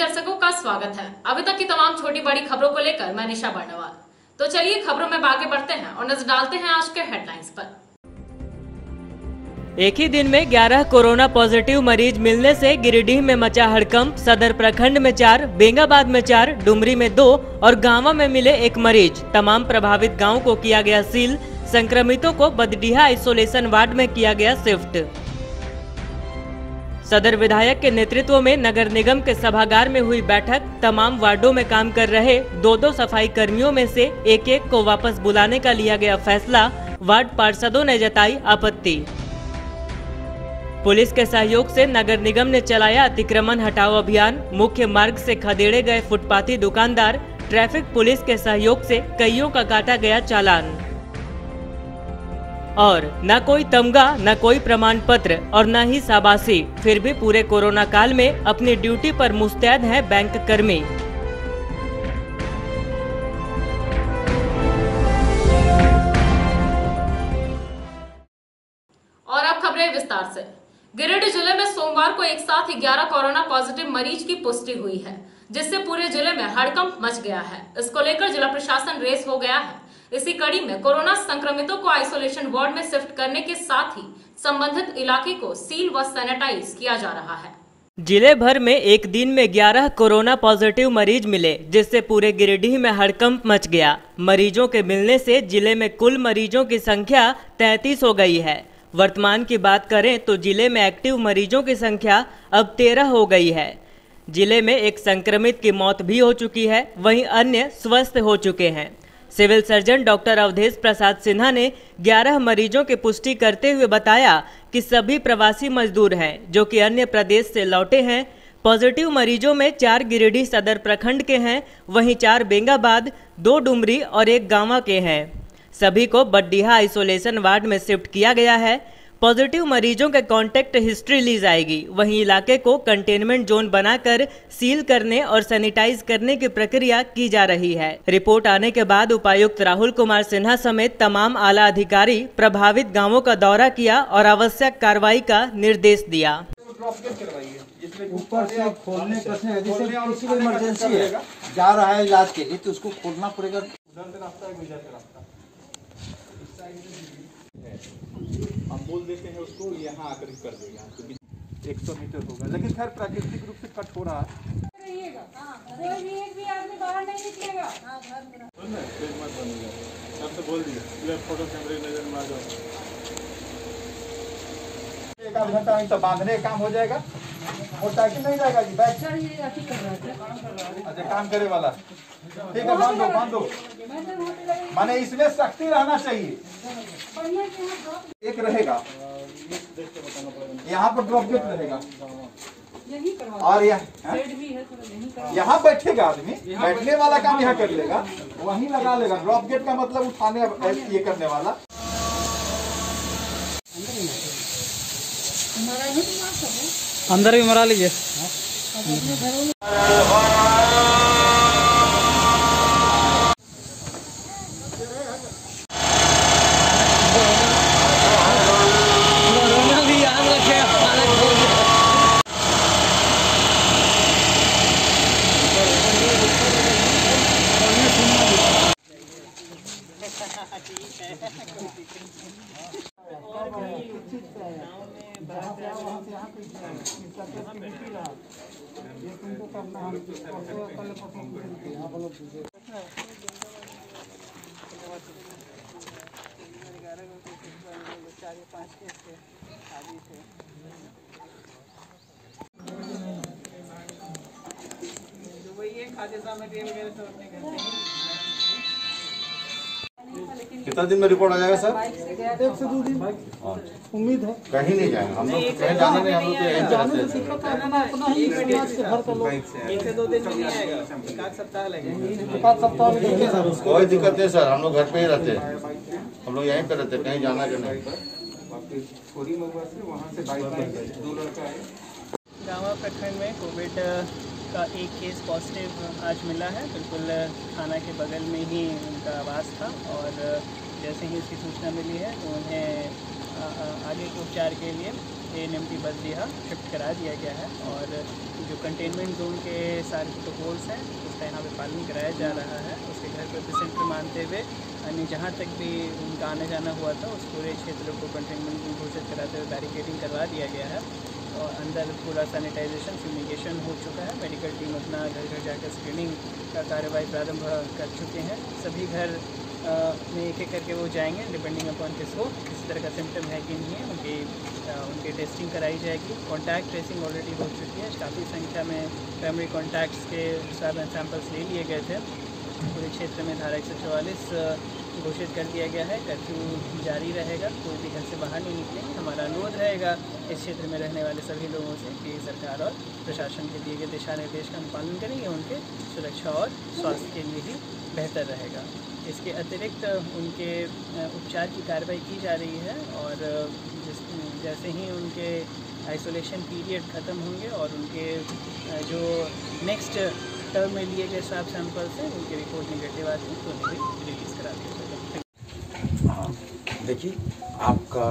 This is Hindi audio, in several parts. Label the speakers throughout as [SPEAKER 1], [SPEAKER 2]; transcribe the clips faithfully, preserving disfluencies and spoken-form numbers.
[SPEAKER 1] दर्शकों का स्वागत है। अभी तक की तमाम छोटी बड़ी खबरों को लेकर मैं निशा बर्नवाल। तो चलिए खबरों में आगे बढ़ते हैं और नजर डालते हैं आज के हेडलाइंस पर।
[SPEAKER 2] एक ही दिन में ग्यारह कोरोना पॉजिटिव मरीज मिलने से गिरिडीह में मचा हड़कंप। सदर प्रखंड में चार, बेंगाबाद में चार, डुमरी में दो और गांवा में मिले एक मरीज। तमाम प्रभावित गांव को किया गया सील। संक्रमितों को बदडीहा आइसोलेशन वार्ड में किया गया शिफ्ट। सदर विधायक के नेतृत्व में नगर निगम के सभागार में हुई बैठक। तमाम वार्डों में काम कर रहे दो दो सफाई कर्मियों में से एक एक को वापस बुलाने का लिया गया फैसला। वार्ड पार्षदों ने जताई आपत्ति। पुलिस के सहयोग से नगर निगम ने चलाया अतिक्रमण हटाओ अभियान। मुख्य मार्ग से खदेड़े गए फुटपाथी दुकानदार। ट्रैफिक पुलिस के सहयोग से कईयों का काटा गया चालान। और न कोई तमगा, न कोई प्रमाण पत्र और न ही शाबाशी, फिर भी पूरे कोरोना काल में अपनी ड्यूटी पर मुस्तैद हैं बैंक कर्मी।
[SPEAKER 1] और अब खबरें विस्तार से। गिरिडीह जिले में सोमवार को एक साथ ग्यारह कोरोना पॉजिटिव मरीज की पुष्टि हुई है, जिससे पूरे जिले में हड़कंप मच गया है। इसको लेकर जिला प्रशासन रेस हो गया है। इसी कड़ी में कोरोना संक्रमितों को आइसोलेशन वार्ड में शिफ्ट करने के साथ ही संबंधित इलाके को सील व सैनिटाइज किया जा रहा है।
[SPEAKER 2] जिले भर में एक दिन में ग्यारह कोरोना पॉजिटिव मरीज मिले, जिससे पूरे गिरिडीह में हड़कंप मच गया। मरीजों के मिलने से जिले में कुल मरीजों की संख्या तैंतीस हो गई है। वर्तमान की बात करें तो जिले में एक्टिव मरीजों की संख्या अब तेरह हो गई है। जिले में एक संक्रमित की मौत भी हो चुकी है, वहीं अन्य स्वस्थ हो चुके हैं। Civil surgeon doctor Avdhesh Prasad Sinha ने ग्यारह मरीजों की पुष्टि करते हुए बताया कि सभी प्रवासी मजदूर हैं, जो कि अन्य प्रदेश से लौटे हैं। पॉजिटिव मरीजों में चार गिरिडीह सदर प्रखंड के हैं, वहीं चार बेंगाबाद, दो डुमरी और एक गांवा के हैं। सभी को बदडीहा आइसोलेशन वार्ड में शिफ्ट किया गया है। पॉजिटिव मरीजों के कांटेक्ट हिस्ट्री ली जाएगी। वहीं इलाके को कंटेनमेंट जोन बनाकर सील करने और सैनिटाइज करने की प्रक्रिया की जा रही है। रिपोर्ट आने के बाद उपायुक्त राहुल कुमार सिन्हा समेत तमाम आला अधिकारी प्रभावित गांवों का दौरा किया और आवश्यक कार्रवाई का निर्देश दिया।
[SPEAKER 3] ऊपर से खोलने जैसे किसी को इमरजेंसी है, जा रहा है इलाज के लिए, तो उसको खोलना पड़ेगा।
[SPEAKER 4] हम बोल देते हैं उसको, यहाँ आकर कर देगा। एक सौ मीटर होगा, लेकिन खैर प्राकृतिक रूप से कट हो रहा है।
[SPEAKER 5] कोई भी एक भी आदमी बाहर नहीं निकलेगा।
[SPEAKER 4] सब तो बोल दिया, फोटो कैमरे नजर मार दो। एक आध घंटा में तो बांधने का काम हो जाएगा। मोटरसाइकिल नहीं जाएगा जी, बैठ अच्छा काम करे वाला, ठीक है, बांध दो बांध दो। माने इसमें शक्ति रहना चाहिए। एक रहेगा यहाँ पर ड्रॉप गेट रहेगा, और यहाँ यहाँ बैठेगा आदमी, बैठने वाला काम यहाँ कर लेगा, वहीं लगा लेगा। ड्रॉप गेट का मतलब उठाने ये करने वाला।
[SPEAKER 3] अंदर भी मरा लीजिए।
[SPEAKER 4] कितना दिन में रिपोर्ट आ जाएगा सर?
[SPEAKER 3] एक से दो दिन उम्मीद है।
[SPEAKER 4] कहीं नहीं जाएंगे हम लोग, कहीं जाने नहीं, हम लोग तो यहीं पे रहते हैं।
[SPEAKER 6] एक से दो दिन में नहीं आएगा, एक आध सप्ताह लगेगा।
[SPEAKER 3] एक आध सप्ताह में देखिए सर, उसको
[SPEAKER 4] कोई दिक्कत नहीं सर, हम लोग घर पे ही रहते हैं, हम लोग यहीं पे रहते हैं, कहीं जाना का नहीं।
[SPEAKER 6] गांवा प्रखंड में कोविड का एक केस पॉजिटिव आज मिला है। बिल्कुल थाना के बगल में ही उनका आवास था, और जैसे ही उसकी सूचना मिली है तो उन्हें आगे के उपचार के लिए ए एन एम टी बदलिया शिफ्ट करा दिया गया है और जो कंटेनमेंट जोन के सारे प्रोटोकॉल्स हैं उसका यहाँ पे पालन कराया जा रहा है। उसके घर पर एपिसेंटर मानते हुए यानी जहाँ तक भी उनका आने जाना हुआ था उस पूरे क्षेत्र को कंटेनमेंट जोन घोषित कराते हुए बैरिकेडिंग करवा दिया गया है और अंदर पूरा सैनिटाइजेशन फ्यूमिगेशन हो चुका है। मेडिकल टीम अपना घर घर जाकर स्क्रीनिंग का कार्रवाई प्रारंभ कर चुके हैं। सभी घर आ, में एक एक करके वो जाएंगे डिपेंडिंग अपॉन किसको किस तरह का सिम्टम है कि नहीं है उनकी आ, उनकी टेस्टिंग कराई जाएगी। कॉन्टैक्ट ट्रेसिंग ऑलरेडी हो चुकी है। काफ़ी संख्या में प्राइमरी कॉन्टैक्ट्स के स्वैब एंड सैंपल्स ले लिए गए थे। पूरे क्षेत्र में धारा एक सौ चौवालीस घोषित कर दिया गया है। कर्फ्यू जारी रहेगा, कोई भी घर से बाहर नहीं निकलेंगे। हमारा अनुरोध रहेगा इस क्षेत्र में रहने वाले सभी लोगों से कि सरकार और प्रशासन के दिए गए दिशा निर्देश का अनुपालन करेंगे, उनके सुरक्षा और स्वास्थ्य के लिए ही बेहतर रहेगा। इसके अतिरिक्त उनके उपचार की कार्रवाई की जा रही है और जिस जैसे ही उनके आइसोलेशन पीरियड ख़त्म होंगे और उनके जो नेक्स्ट टर्म में लिए गए स्वैब सैंपल्स हैं उनकी रिपोर्ट निगेटिव आती है तो उन्हें भी रिलीज़ करा दिया जाएगा।
[SPEAKER 3] हाँ, देखिए आपका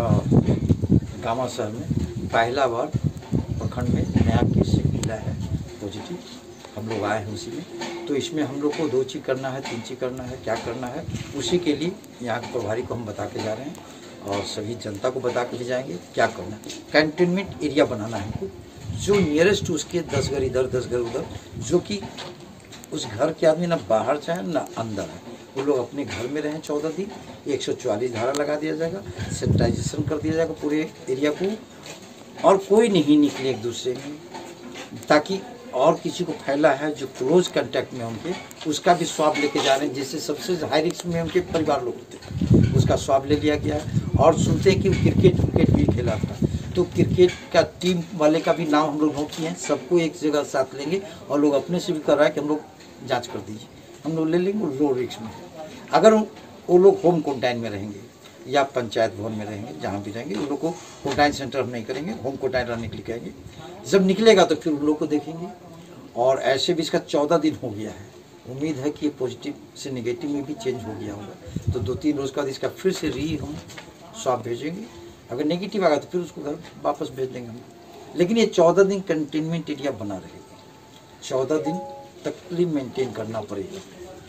[SPEAKER 3] गामा शहर में पहला बार प्रखंड में नया केस मिला है पॉजिटिव, हम लोग आए हैं उसी में। तो इसमें हम लोग को दो चीज़ करना है, तीन चीज़ करना है, क्या करना है उसी के लिए यहाँ के प्रभारी को हम बता के जा रहे हैं और सभी जनता को बता के ले जाएंगे क्या करना है। कंटेनमेंट एरिया बनाना है हमको, जो नियरेस्ट उसके दस घर इधर दस घर उधर, जो कि उस घर के आदमी ना बाहर चाहे ना अंदर है, वो लोग अपने घर में रहें चौदह दिन। एक सौ चौवालीस धारा लगा दिया जाएगा, सैनिटाइजेशन कर दिया जाएगा पूरे एरिया को और कोई नहीं निकले एक दूसरे में, ताकि और किसी को फैला है जो क्लोज कांटेक्ट में उनके उसका भी स्वाब लेके जा रहे हैं। जिससे सबसे हाई रिस्क में उनके परिवार लोग होते हैं, उसका स्वाब ले लिया गया है। और सुनते हैं कि क्रिकेट क्रिकेट भी खेला था, तो क्रिकेट का टीम वाले का भी नाम हम लोग नोट किए हैं। सबको एक जगह साथ लेंगे और लोग अपने से भी कर रहा है कि हम लोग जांच कर दीजिए, हम लोग ले लेंगे। लो रिस्क में अगर वो लोग होम क्वारंटाइन में रहेंगे या पंचायत भवन में रहेंगे, जहाँ भी रहेंगे उन लोग को क्वारंटाइन सेंटर हम नहीं करेंगे, होम क्वारंटाइन रहने के लिए कहेंगे। जब निकलेगा तो फिर उन लोग को देखेंगे। और ऐसे भी इसका चौदह दिन हो गया है, उम्मीद है कि ये पॉजिटिव से नेगेटिव में भी चेंज हो गया होगा। तो दो तीन रोज़ के बाद इसका फिर से री हम स्वाब भेजेंगे। अगर नेगेटिव आएगा तो फिर उसको घर वापस भेज देंगे हम। लेकिन ये चौदह दिन कंटेनमेंट एरिया बना रहेगा, चौदह दिन तक मेंटेन करना पड़ेगा।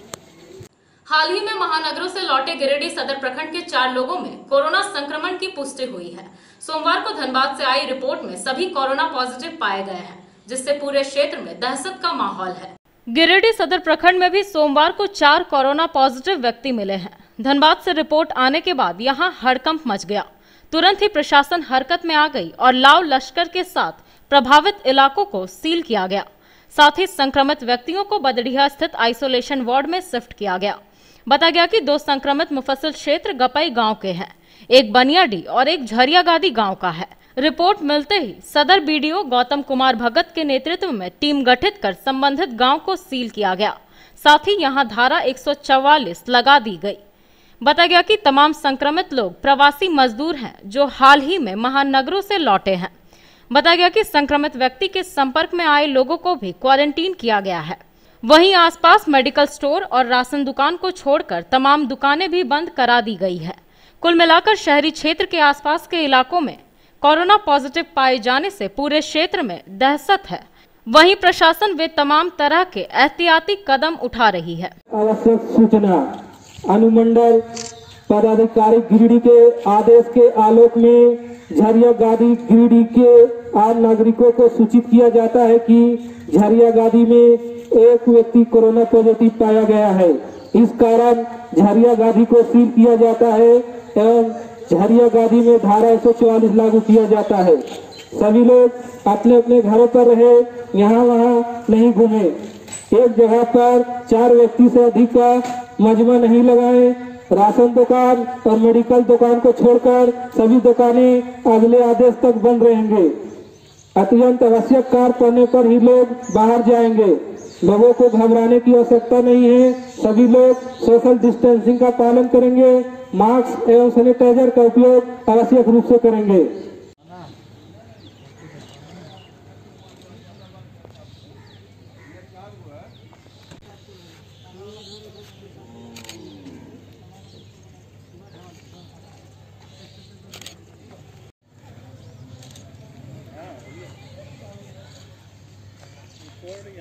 [SPEAKER 1] हाल ही में महानगरों से लौटे गिरिडीह सदर प्रखंड के चार लोगों में कोरोना संक्रमण की पुष्टि हुई है। सोमवार को धनबाद से आई रिपोर्ट में सभी कोरोना पॉजिटिव पाए गए हैं, जिससे पूरे क्षेत्र में दहशत का माहौल है। गिरिडीह सदर प्रखंड में भी सोमवार को चार कोरोना पॉजिटिव व्यक्ति मिले हैं। धनबाद से रिपोर्ट आने के बाद यहां हड़कंप मच गया। तुरंत ही प्रशासन हरकत में आ गई और लाव लश्कर के साथ प्रभावित इलाकों को सील किया गया। साथ ही संक्रमित व्यक्तियों को बदड़िया स्थित आइसोलेशन वार्ड में शिफ्ट किया गया। बताया गया कि दो संक्रमित मुफस्सिल क्षेत्र गपई गांव के हैं, एक बनियाडी और एक झरियागादी गांव का है। रिपोर्ट मिलते ही सदर बीडीओ गौतम कुमार भगत के नेतृत्व में टीम गठित कर संबंधित गांव को सील किया गया। साथ ही यहां धारा एक सौ चौवालीस लगा दी गई। बताया गया कि तमाम संक्रमित लोग प्रवासी मजदूर हैं जो हाल ही में महानगरों से लौटे हैं। बताया गया कि संक्रमित व्यक्ति के संपर्क में आए लोगों को भी क्वारंटीन किया गया है। वहीं आसपास मेडिकल स्टोर और राशन दुकान को छोड़कर तमाम दुकानें भी बंद करा दी गई है। कुल मिलाकर शहरी क्षेत्र के आसपास के इलाकों में कोरोना पॉजिटिव पाए जाने से पूरे क्षेत्र में दहशत है। वहीं प्रशासन वे तमाम तरह के एहतियाती कदम उठा रही है।
[SPEAKER 7] आवश्यक सूचना अनुमंडल पदाधिकारी गिरिडीह के आदेश के आलोक में झरियागादी गिरिडीह के आम नागरिकों को सूचित किया जाता है कि झरियागादी में एक व्यक्ति कोरोना पॉजिटिव पाया गया है। इस कारण झरियागादी को सील किया जाता है एवं झरियागादी में धारा एक सौ चौवालीस लागू किया जाता है। सभी लोग अपने अपने घरों पर रहे, यहाँ वहाँ नहीं घूमे। एक जगह पर चार व्यक्ति से अधिक का मजमा नहीं लगाए। राशन दुकान और मेडिकल दुकान को छोड़कर सभी दुकानें अगले आदेश तक बंद रहेंगे। अत्यंत आवश्यक कार्य पड़ने पर ही लोग बाहर जाएंगे। लोगों को घबराने की आवश्यकता नहीं है। सभी लोग सोशल डिस्टेंसिंग का पालन करेंगे, मास्क एवं सैनिटाइजर का उपयोग आवश्यक रूप से करेंगे।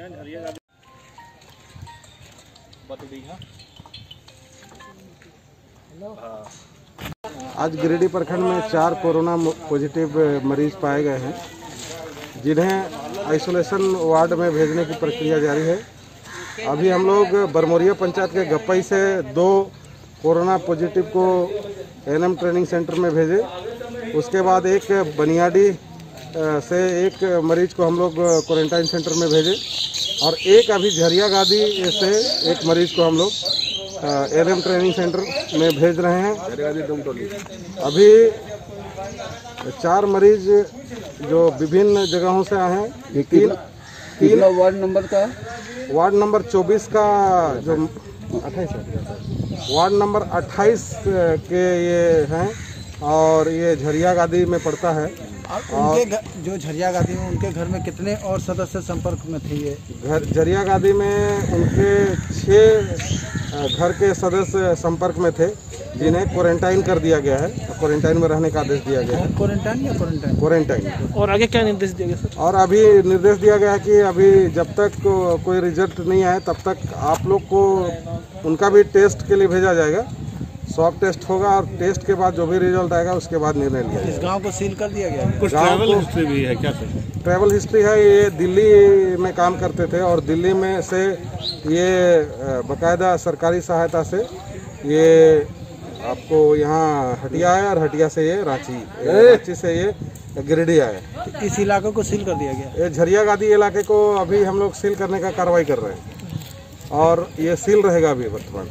[SPEAKER 8] आज गिरिडीह प्रखंड में चार कोरोना पॉजिटिव मरीज पाए गए हैं, जिन्हें आइसोलेशन वार्ड में भेजने की प्रक्रिया जारी है। अभी हम लोग बरमोरिया पंचायत के गप्पई से दो कोरोना पॉजिटिव को एनएम ट्रेनिंग सेंटर में भेजे। उसके बाद एक बनियाडी से एक मरीज को हम लोग क्वारंटाइन सेंटर में भेजे और एक अभी झरिया गादी से एक मरीज को हम लोग एनएम ट्रेनिंग सेंटर में भेज रहे हैं। अभी चार मरीज जो विभिन्न जगहों से आए हैं। तीन तीन वार्ड नंबर का वार्ड नंबर चौबीस का जो अट्ठाईस वार्ड नंबर अट्ठाईस के ये हैं और ये झरिया गादी में पड़ता है।
[SPEAKER 9] और उनके जो झरिया गादी में उनके घर में कितने और सदस्य संपर्क में थे? ये
[SPEAKER 8] घर झरिया गादी में उनके छः घर के सदस्य संपर्क में थे, जिन्हें क्वारंटाइन कर दिया गया है। क्वारंटाइन में रहने का आदेश दिया गया है।
[SPEAKER 9] क्वारंटाइन या क्वारंटाइन
[SPEAKER 8] क्वारंटाइन
[SPEAKER 6] और आगे क्या निर्देश दिया गया सर?
[SPEAKER 8] और अभी निर्देश दिया गया है कि अभी जब तक को, कोई रिजल्ट नहीं आए तब तक आप लोग को उनका भी टेस्ट के लिए भेजा जाएगा। स्वाब टेस्ट होगा और टेस्ट के बाद जो भी रिजल्ट आएगा उसके बाद निर्णय लिया जाएगा।
[SPEAKER 9] इस गांव को सील कर दिया गया है।
[SPEAKER 8] कुछ ट्रैवल हिस्ट्री भी है क्या सर? ट्रैवल हिस्ट्री है। ये दिल्ली में काम करते थे और दिल्ली में से ये बाकायदा सरकारी सहायता से ये आपको यहाँ हटिया है और हटिया से ये रांची रांची से ये गिरिडीह आया।
[SPEAKER 9] इस इलाके को सील कर दिया गया।
[SPEAKER 8] ये झरिया गादी इलाके को अभी हम लोग सील करने का कार्रवाई कर रहे हैं और ये सील रहेगा अभी वर्तमान।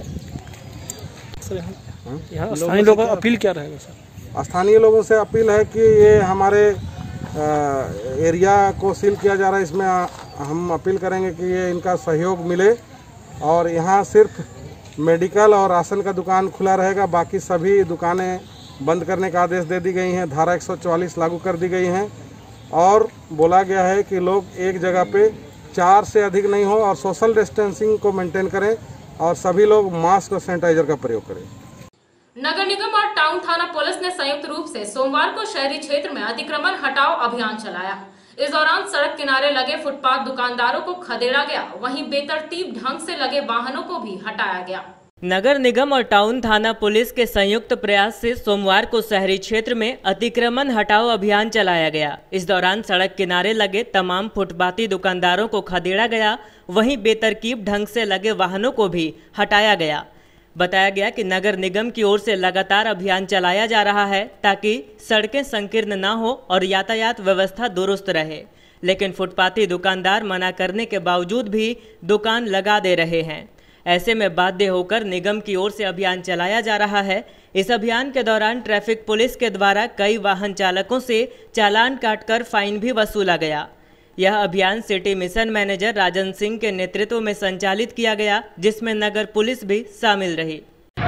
[SPEAKER 6] यहाँ स्थानीय लोगों को अपील क्या रहेगा सर?
[SPEAKER 8] स्थानीय लोगों से अपील है कि ये हमारे एरिया को सील किया जा रहा है, इसमें हम अपील करेंगे कि ये इनका सहयोग मिले और यहाँ सिर्फ मेडिकल और राशन का दुकान खुला रहेगा, बाकी सभी दुकानें बंद करने का आदेश दे दी गई हैं। धारा एक सौ चौवालीस लागू कर दी गई हैं और बोला गया है कि लोग एक जगह पे चार से अधिक नहीं हो और सोशल डिस्टेंसिंग को मेंटेन करें और सभी लोग मास्क और सैनिटाइजर का प्रयोग करें।
[SPEAKER 1] नगर निगम और टाउन थाना पुलिस ने संयुक्त रूप से सोमवार को शहरी क्षेत्र में अतिक्रमण हटाओ अभियान चलाया। इस दौरान सड़क किनारे लगे फुटपाथ दुकानदारों को खदेड़ा गया, वहीं बेतरतीब ढंग से लगे वाहनों को भी हटाया गया।
[SPEAKER 2] नगर निगम और टाउन थाना पुलिस के संयुक्त प्रयास से सोमवार को शहरी क्षेत्र में अतिक्रमण हटाओ अभियान चलाया गया। इस दौरान सड़क किनारे लगे तमाम फुटपाथी दुकानदारों को खदेड़ा गया, वहीं बेतरतीब ढंग से लगे वाहनों को भी हटाया गया। बताया गया कि नगर निगम की ओर से लगातार अभियान चलाया जा रहा है ताकि सड़कें संकीर्ण न हो और यातायात व्यवस्था दुरुस्त रहे, लेकिन फुटपाथी दुकानदार मना करने के बावजूद भी दुकान लगा दे रहे हैं। ऐसे में बाध्य होकर निगम की ओर से अभियान चलाया जा रहा है। इस अभियान के दौरान ट्रैफिक पुलिस के द्वारा कई वाहन चालकों से चालान काटकर फाइन भी वसूला गया। यह अभियान city mission manager Rajan Singh के नेतृत्व में संचालित किया गया, जिसमें नगर पुलिस भी शामिल रही।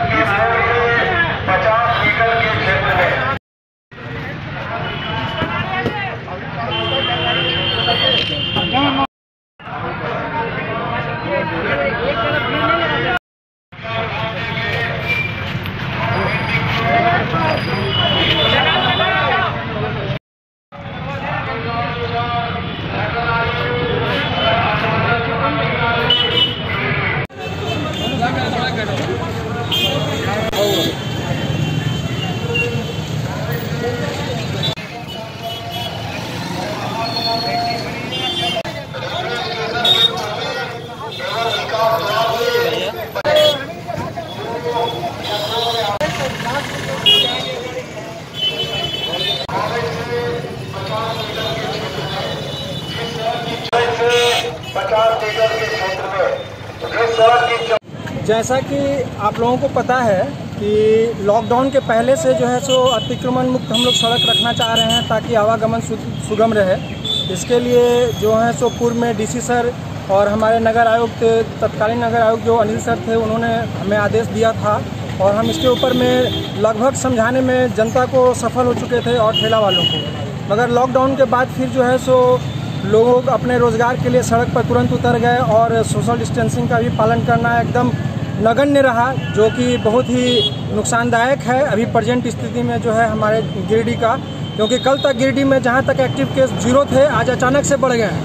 [SPEAKER 9] जैसा कि आप लोगों को पता है कि लॉकडाउन के पहले से जो है सो अतिक्रमण मुक्त हम लोग सड़क रखना चाह रहे हैं ताकि आवागमन सुगम रहे। इसके लिए जो है सो पूर्व में डीसी सर और हमारे नगर आयुक्त तत्कालीन नगर आयुक्त जो अनिल सर थे, उन्होंने हमें आदेश दिया था और हम इसके ऊपर में लगभग समझाने में जनता को सफल हो चुके थे और ठेला वालों को। मगर लॉकडाउन के बाद फिर जो है सो लोग अपने रोज़गार के लिए सड़क पर तुरंत उतर गए और सोशल डिस्टेंसिंग का भी पालन करना एकदम नगण्य रहा, जो कि बहुत ही नुकसानदायक है अभी प्रेजेंट स्थिति में जो है हमारे गिरिडीह का। क्योंकि कल तक गिरिडीह में जहां तक एक्टिव केस जीरो थे, आज अचानक से बढ़ गए हैं।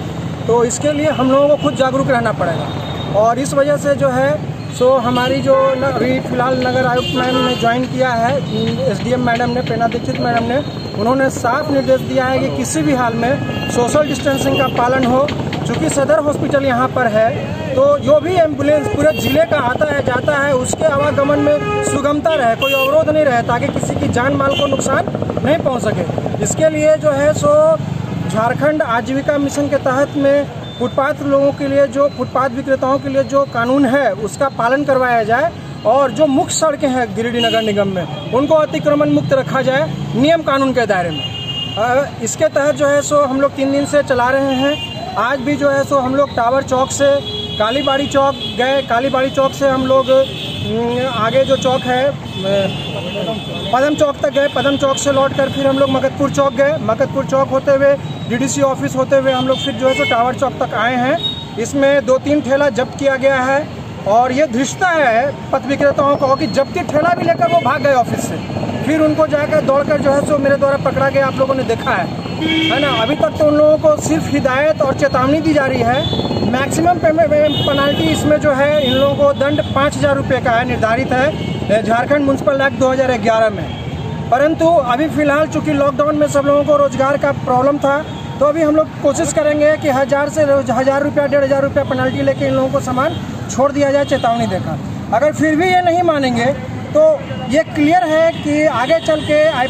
[SPEAKER 9] तो इसके लिए हम लोगों को खुद जागरूक रहना पड़ेगा। और इस वजह से जो है सो हमारी जो न, अभी फिलहाल नगर आयुक्त मैम ने ज्वाइन किया है, एसडीएम मैडम ने, प्रेरणा दीक्षित मैडम ने, उन्होंने साफ निर्देश दिया है कि किसी भी हाल में सोशल डिस्टेंसिंग का पालन हो। चूँकि सदर हॉस्पिटल यहाँ पर है तो जो भी एम्बुलेंस पूरे जिले का आता है जाता है उसके आवागमन में सुगमता रहे, कोई अवरोध नहीं रहे, ताकि किसी की जान माल को नुकसान नहीं पहुँच सके। इसके लिए जो है सो झारखंड आजीविका मिशन के तहत में फुटपाथ लोगों के लिए, जो फुटपाथ विक्रेताओं के लिए जो कानून है उसका पालन करवाया जाए और जो मुख्य सड़कें हैं गिरिडीह नगर निगम में उनको अतिक्रमण मुक्त रखा जाए नियम कानून के दायरे में। इसके तहत जो है सो हम लोग तीन दिन से चला रहे हैं। आज भी जो है सो हम लोग टावर चौक से कालीबाड़ी चौक गए, कालीबाड़ी चौक से हम लोग आगे जो चौक है पदम चौक तक गए, पदम चौक से लौटकर फिर हम लोग मगतपुर चौक गए, मगतपुर चौक होते हुए डीडीसी ऑफिस होते हुए हम लोग फिर जो है सो टावर चौक तक आए हैं। इसमें दो तीन ठेला जब्त किया गया है और ये धृष्टता है पथ विक्रेताओं को कि जबकि ठेला भी लेकर वो भाग गए ऑफिस से, फिर उनको जाकर दौड़कर जो है सो मेरे द्वारा पकड़ा गया, आप लोगों ने देखा है है ना। अभी तक तो उन लोगों को सिर्फ हिदायत और चेतावनी दी जा रही है। मैक्सिमम पेनल्टी इसमें जो है इन लोगों को दंड पाँच हज़ार रुपये का है, निर्धारित है झारखंड म्यूनसिपल एक्ट दो हज़ार ग्यारह में। परंतु अभी फिलहाल चूँकि लॉकडाउन में सब लोगों को रोजगार का प्रॉब्लम था तो अभी हम लोग कोशिश करेंगे कि हज़ार से हज़ार रुपया डेढ़ हज़ार रुपया पेनल्टी लेके इन लोगों को सामान छोड़ दिया जाए, चेतावनी देकर। अगर फिर भी ये नहीं मानेंगे तो ये क्लियर है कि आगे चल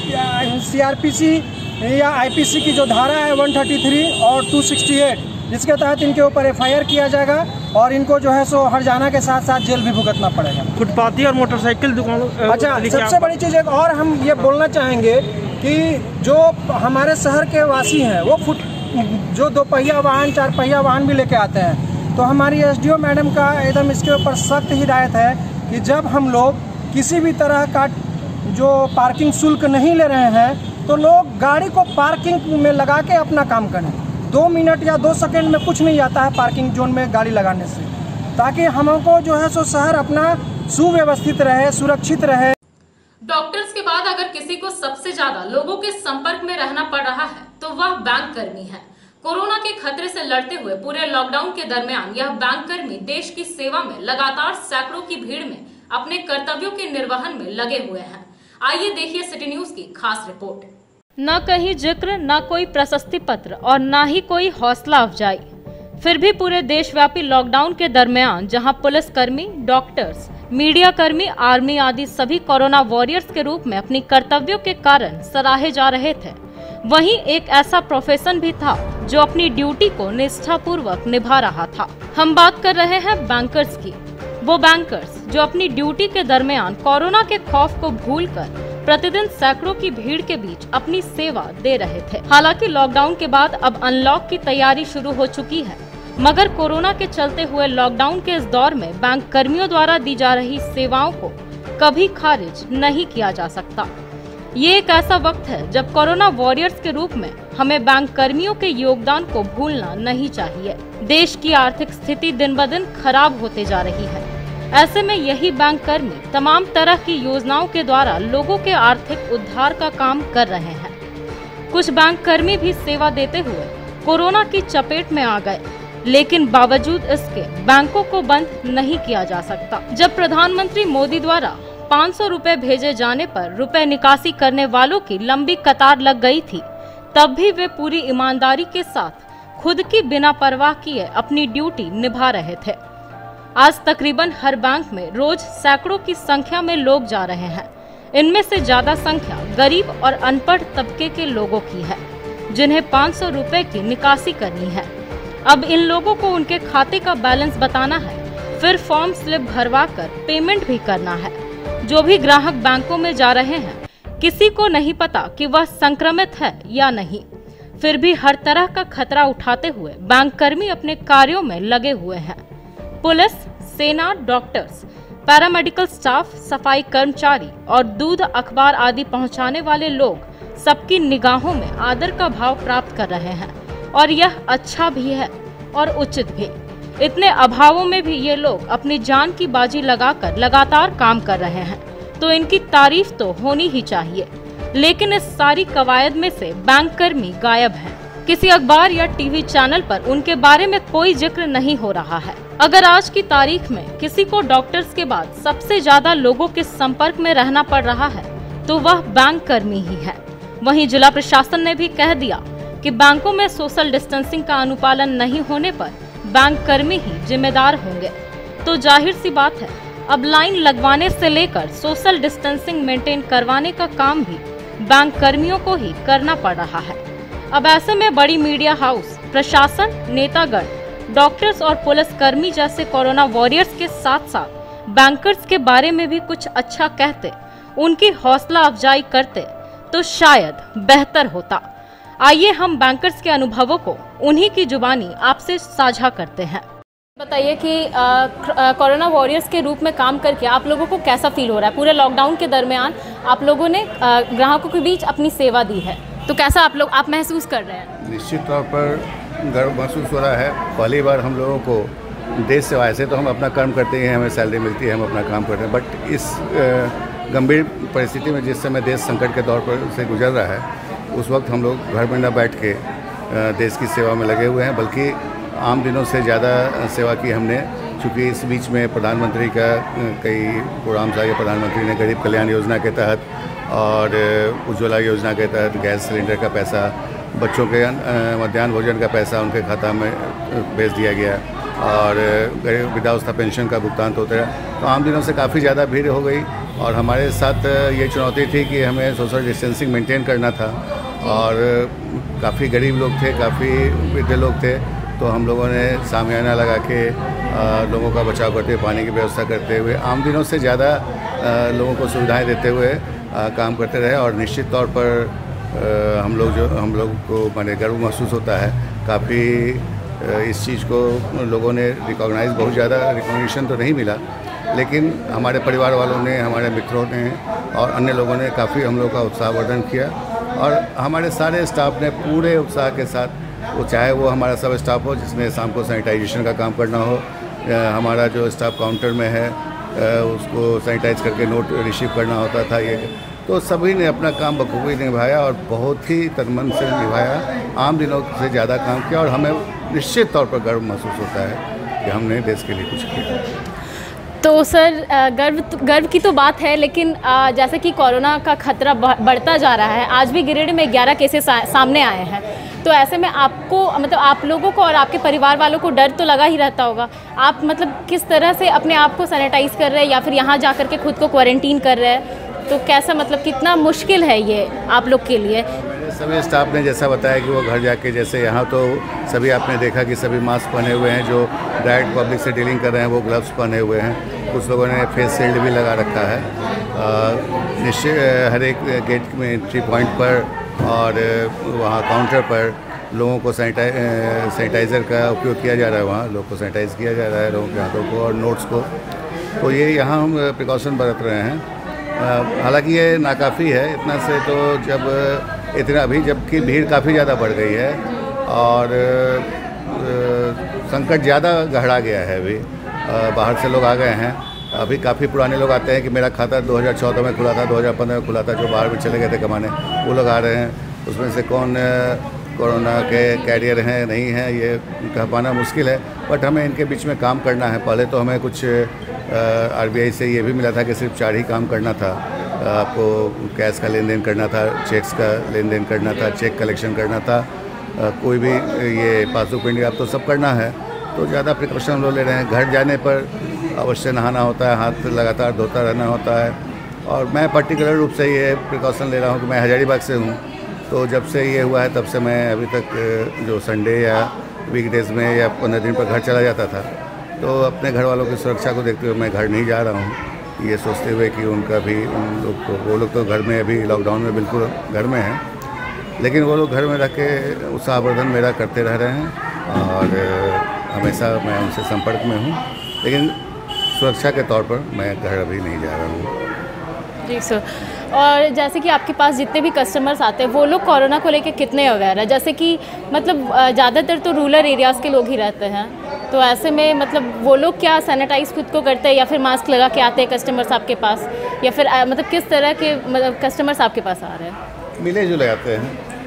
[SPEAKER 9] के सीआरपीसी या आईपीसी की जो धारा है एक सौ तैंतीस और दो सौ अड़सठ जिसके तहत इनके ऊपर एफआईआर किया जाएगा और इनको जो है सो हरजाना के साथ साथ जेल भी भुगतना पड़ेगा।
[SPEAKER 7] फुटपाथी और मोटरसाइकिल दुकानों,
[SPEAKER 9] अच्छा सबसे बड़ी चीज़ एक और हम ये बोलना चाहेंगे कि जो हमारे शहर के वासी हैं वो फुट जो दो पहिया वाहन चार पहिया वाहन भी लेके आते हैं, तो हमारी एसडीओ मैडम का एकदम इसके ऊपर सख्त हिदायत है कि जब हम लोग किसी भी तरह का जो पार्किंग शुल्क नहीं ले रहे हैं तो लोग गाड़ी को पार्किंग में लगा के अपना काम करें। दो मिनट या दो सेकंड में कुछ नहीं आता है पार्किंग जोन में गाड़ी लगाने से, ताकि हमको जो है सो शहर अपना सुव्यवस्थित रहे, सुरक्षित रहे।
[SPEAKER 1] डॉक्टर्स के बाद अगर किसी को सबसे ज्यादा लोगों के संपर्क में रहना पड़ रहा है तो वह बैंक कर्मी है। कोरोना के खतरे से लड़ते हुए पूरे लॉकडाउन के दरमियान यह बैंक कर्मी देश की सेवा में लगातार सैकड़ों की भीड़ में अपने कर्तव्यों के निर्वहन में लगे हुए हैं। आइए देखिए सिटी न्यूज की खास रिपोर्ट।
[SPEAKER 10] न कहीं जिक्र, न कोई प्रशस्ति पत्र और न ही कोई हौसला अफजाई, फिर भी पूरे देशव्यापी लॉकडाउन के दरमियान जहां पुलिसकर्मी, डॉक्टर्स, मीडिया कर्मी, आर्मी आदि सभी कोरोना वॉरियर्स के रूप में अपनी कर्तव्यों के कारण सराहे जा रहे थे, वहीं एक ऐसा प्रोफेशन भी था जो अपनी ड्यूटी को निष्ठापूर्वक निभा रहा था। हम बात कर रहे हैं बैंकर्स की। वो बैंकर्स जो अपनी ड्यूटी के दरमियान कोरोना के खौफ को भूलकर प्रतिदिन सैकड़ों की भीड़ के बीच अपनी सेवा दे रहे थे। हालांकि लॉकडाउन के बाद अब अनलॉक की तैयारी शुरू हो चुकी है, मगर कोरोना के चलते हुए लॉकडाउन के इस दौर में बैंक कर्मियों द्वारा दी जा रही सेवाओं को कभी खारिज नहीं किया जा सकता। ये एक ऐसा वक्त है जब कोरोना वॉरियर्स के रूप में हमें बैंक कर्मियों के योगदान को भूलना नहीं चाहिए। देश की आर्थिक स्थिति दिन ब दिन खराब होते जा रही है। ऐसे में यही बैंक कर्मी तमाम तरह की योजनाओं के द्वारा लोगों के आर्थिक उद्धार का काम कर रहे हैं। कुछ बैंक कर्मी भी सेवा देते हुए कोरोना की चपेट में आ गए, लेकिन बावजूद इसके बैंकों को बंद नहीं किया जा सकता। जब प्रधानमंत्री मोदी द्वारा पाँच सौ रुपए भेजे जाने पर रुपए निकासी करने वालों की लंबी कतार लग गई थी, तब भी वे पूरी ईमानदारी के साथ खुद की बिना परवाह किए अपनी ड्यूटी निभा रहे थे। आज तकरीबन हर बैंक में रोज सैकड़ों की संख्या में लोग जा रहे हैं। इनमें से ज्यादा संख्या गरीब और अनपढ़ तबके के लोगों की है, जिन्हें पाँच सौ रुपए की निकासी करनी है। अब इन लोगों को उनके खाते का बैलेंस बताना है, फिर फॉर्म स्लिप भरवा कर पेमेंट भी करना है। जो भी ग्राहक बैंकों में जा रहे हैं, किसी को नहीं पता कि वह संक्रमित है या नहीं, फिर भी हर तरह का खतरा उठाते हुए बैंक कर्मी अपने कार्यों में लगे हुए हैं। पुलिस, सेना, डॉक्टर्स, पैरामेडिकल स्टाफ, सफाई कर्मचारी और दूध, अखबार आदि पहुंचाने वाले लोग सबकी निगाहों में आदर का भाव प्राप्त कर रहे हैं, और यह अच्छा भी है और उचित भी। इतने अभावों में भी ये लोग अपनी जान की बाजी लगाकर लगातार काम कर रहे हैं, तो इनकी तारीफ तो होनी ही चाहिए। लेकिन इस सारी कवायद में से बैंक कर्मी गायब हैं। किसी अखबार या टीवी चैनल पर उनके बारे में कोई जिक्र नहीं हो रहा है। अगर आज की तारीख में किसी को डॉक्टर्स के बाद सबसे ज्यादा लोगों के संपर्क में रहना पड़ रहा है तो वह बैंक कर्मी ही है। वहीं जिला प्रशासन ने भी कह दिया कि बैंकों में सोशल डिस्टेंसिंग का अनुपालन नहीं होने पर बैंक कर्मी ही जिम्मेदार होंगे। तो जाहिर सी बात है, अब लाइन लगवाने से लेकर सोशल डिस्टेंसिंग मेंटेन करवाने का काम भी बैंक कर्मियों को ही करना पड़ रहा है। अब ऐसे में बड़ी मीडिया हाउस, प्रशासन, नेतागण, डॉक्टर्स और पुलिस कर्मी जैसे कोरोना वॉरियर्स के साथ साथ बैंकर्स के बारे में भी कुछ अच्छा कहते, उनकी हौसला अफजाई करते तो शायद बेहतर होता। आइए हम बैंकर्स के अनुभवों को उन्हीं की जुबानी आपसे साझा करते हैं। बताइए कि कोरोना वॉरियर्स के रूप में काम करके आप लोगों को कैसा फील हो रहा है? पूरे लॉकडाउन के दरमियान आप लोगों ने ग्राहकों के बीच अपनी सेवा दी है, तो कैसा आप लोग आप महसूस कर रहे हैं?
[SPEAKER 11] निश्चित तौर पर गर्व महसूस हो रहा है। पहली बार हम लोगों को देश सेवा, ऐसे तो हम अपना कर्म करते हैं, हमें सैलरी मिलती है, हम अपना काम करते हैं, बट इस गंभीर परिस्थिति में जिस समय देश संकट के दौर पर से गुजर रहा है, उस वक्त हम लोग घर में न बैठ के देश की सेवा में लगे हुए हैं, बल्कि आम दिनों से ज़्यादा सेवा की हमने। चूँकि इस बीच में प्रधानमंत्री का कई प्रोग्राम था, प्रधानमंत्री ने गरीब कल्याण योजना के तहत और उज्ज्वला योजना के तहत गैस सिलेंडर का पैसा, बच्चों के मध्याह्न भोजन का पैसा उनके खाता में भेज दिया गया और गरीब वृद्धावस्था पेंशन का भुगतान तो होता है। तो आम दिनों से काफ़ी ज़्यादा भीड़ हो गई और हमारे साथ ये चुनौती थी कि हमें सोशल डिस्टेंसिंग मेंटेन करना था और काफ़ी गरीब लोग थे, काफ़ी वृद्ध लोग थे, तो हम लोगों ने सामियाना लगा के आ, लोगों का बचाव करते हुए, पानी की व्यवस्था करते हुए, आम दिनों से ज़्यादा लोगों को सुविधाएं देते हुए आ, काम करते रहे। और निश्चित तौर पर आ, हम लोग जो हम लोग को माने गर्व महसूस होता है। काफ़ी इस चीज़ को लोगों ने रिकॉग्नाइज, बहुत ज़्यादा रिकॉग्निशन तो नहीं मिला, लेकिन हमारे परिवार वालों ने, हमारे मित्रों ने और अन्य लोगों ने काफ़ी हम लोग का उत्साहवर्धन किया और हमारे सारे स्टाफ ने पूरे उत्साह के साथ, वो चाहे वो हमारा सब स्टाफ हो जिसमें शाम को सैनिटाइजेशन का काम करना हो, हमारा जो स्टाफ काउंटर में है उसको सैनिटाइज करके नोट रिसीव करना होता था, ये तो सभी ने अपना काम बखूबी निभाया और बहुत ही तनमन से निभाया। आम दिनों से ज़्यादा काम किया और हमें निश्चित तौर पर गर्व महसूस होता है कि हमने देश के लिए कुछ किया।
[SPEAKER 10] तो सर, गर्व गर्व की तो बात है, लेकिन जैसे कि कोरोना का खतरा बढ़ता जा रहा है, आज भी गिरिडीह में ग्यारह केसेस सामने आए हैं, तो ऐसे में आपको, मतलब आप लोगों को और आपके परिवार वालों को डर तो लगा ही रहता होगा। आप मतलब किस तरह से अपने आप को सैनिटाइज कर रहे हैं या फिर यहाँ जा कर के खुद को क्वारंटीन कर रहे हैं, तो कैसा, मतलब कितना मुश्किल है ये आप लोग के लिए?
[SPEAKER 11] सभी स्टाफ ने जैसा बताया कि वो घर जाके, जैसे यहाँ तो सभी आपने देखा कि सभी मास्क पहने हुए हैं, जो डायरेक्ट पब्लिक से डीलिंग कर रहे हैं वो ग्लव्स पहने हुए हैं, कुछ लोगों ने फेस शील्ड भी लगा रखा है। निश्चित हर एक गेट में एंट्री पॉइंट पर और वहाँ काउंटर पर लोगों को सैनिटाइ सैनिटाइज़र का उपयोग किया जा रहा है, वहाँ लोगों को सैनिटाइज़ किया जा रहा है, लोगों के हाथों को और नोट्स को। तो ये यहाँ हम प्रिकॉशन बरत रहे हैं। हालांकि ये नाकाफ़ी है, इतना से तो जब इतना अभी जबकि भीड़ काफ़ी ज़्यादा बढ़ गई है और संकट ज़्यादा गहरा गया है। अभी बाहर से लोग आ गए हैं, अभी काफ़ी पुराने लोग आते हैं कि मेरा खाता दो हज़ार चौदह में खुला था, दो हज़ार पंद्रह में खुला था, जो बाहर में चले गए थे कमाने, वो लोग आ रहे हैं। उसमें से कौन कोरोना के कैरियर हैं नहीं हैं ये कह पाना मुश्किल है, बट हमें इनके बीच में काम करना है। पहले तो हमें कुछ आरबीआई से ये भी मिला था कि सिर्फ चार ही काम करना था, आपको कैश का लेन देन करना था, चेक्स का लेन देन करना था, चेक कलेक्शन करना था, कोई भी ये पासबुक प्रिंटिंग आप तो सब करना है। तो ज़्यादा प्रिकॉशन हम लोग ले रहे हैं। घर जाने पर अवश्य नहाना होता है, हाथ लगातार धोता रहना होता है। और मैं पर्टिकुलर रूप से ये प्रिकॉशन ले रहा हूँ कि मैं हजारीबाग से हूँ, तो जब से ये हुआ है तब से मैं अभी तक जो संडे या वीकडेज़ में या पंद्रह दिन पर घर चला जाता था, तो अपने घर वालों की सुरक्षा को देखते हुए मैं घर नहीं जा रहा हूँ, ये सोचते हुए कि उनका भी, उन लोग को, वो लोग तो घर में अभी लॉकडाउन में बिल्कुल घर में हैं, लेकिन वो लोग घर में रह के उत्साहवर्धन मेरा करते रह रहे हैं और हमेशा मैं उनसे संपर्क में हूँ, लेकिन सुरक्षा के तौर पर मैं घर अभी नहीं जा रहा हूँ।
[SPEAKER 10] जी सर। और जैसे कि आपके पास जितने भी कस्टमर्स आते हैं वो लोग कोरोना को लेकर कितने अवेयर है? जैसे कि मतलब ज़्यादातर तो रूरल एरियाज़ के लोग ही रहते हैं, तो ऐसे में मतलब वो लोग क्या सैनिटाइज खुद को करते हैं या फिर मास्क लगा के आते हैं कस्टमर्स आपके पास, या फिर मतलब किस तरह के मतलब कस्टमर्स आपके पास आ रहे हैं?
[SPEAKER 11] मिले जुले आते हैं,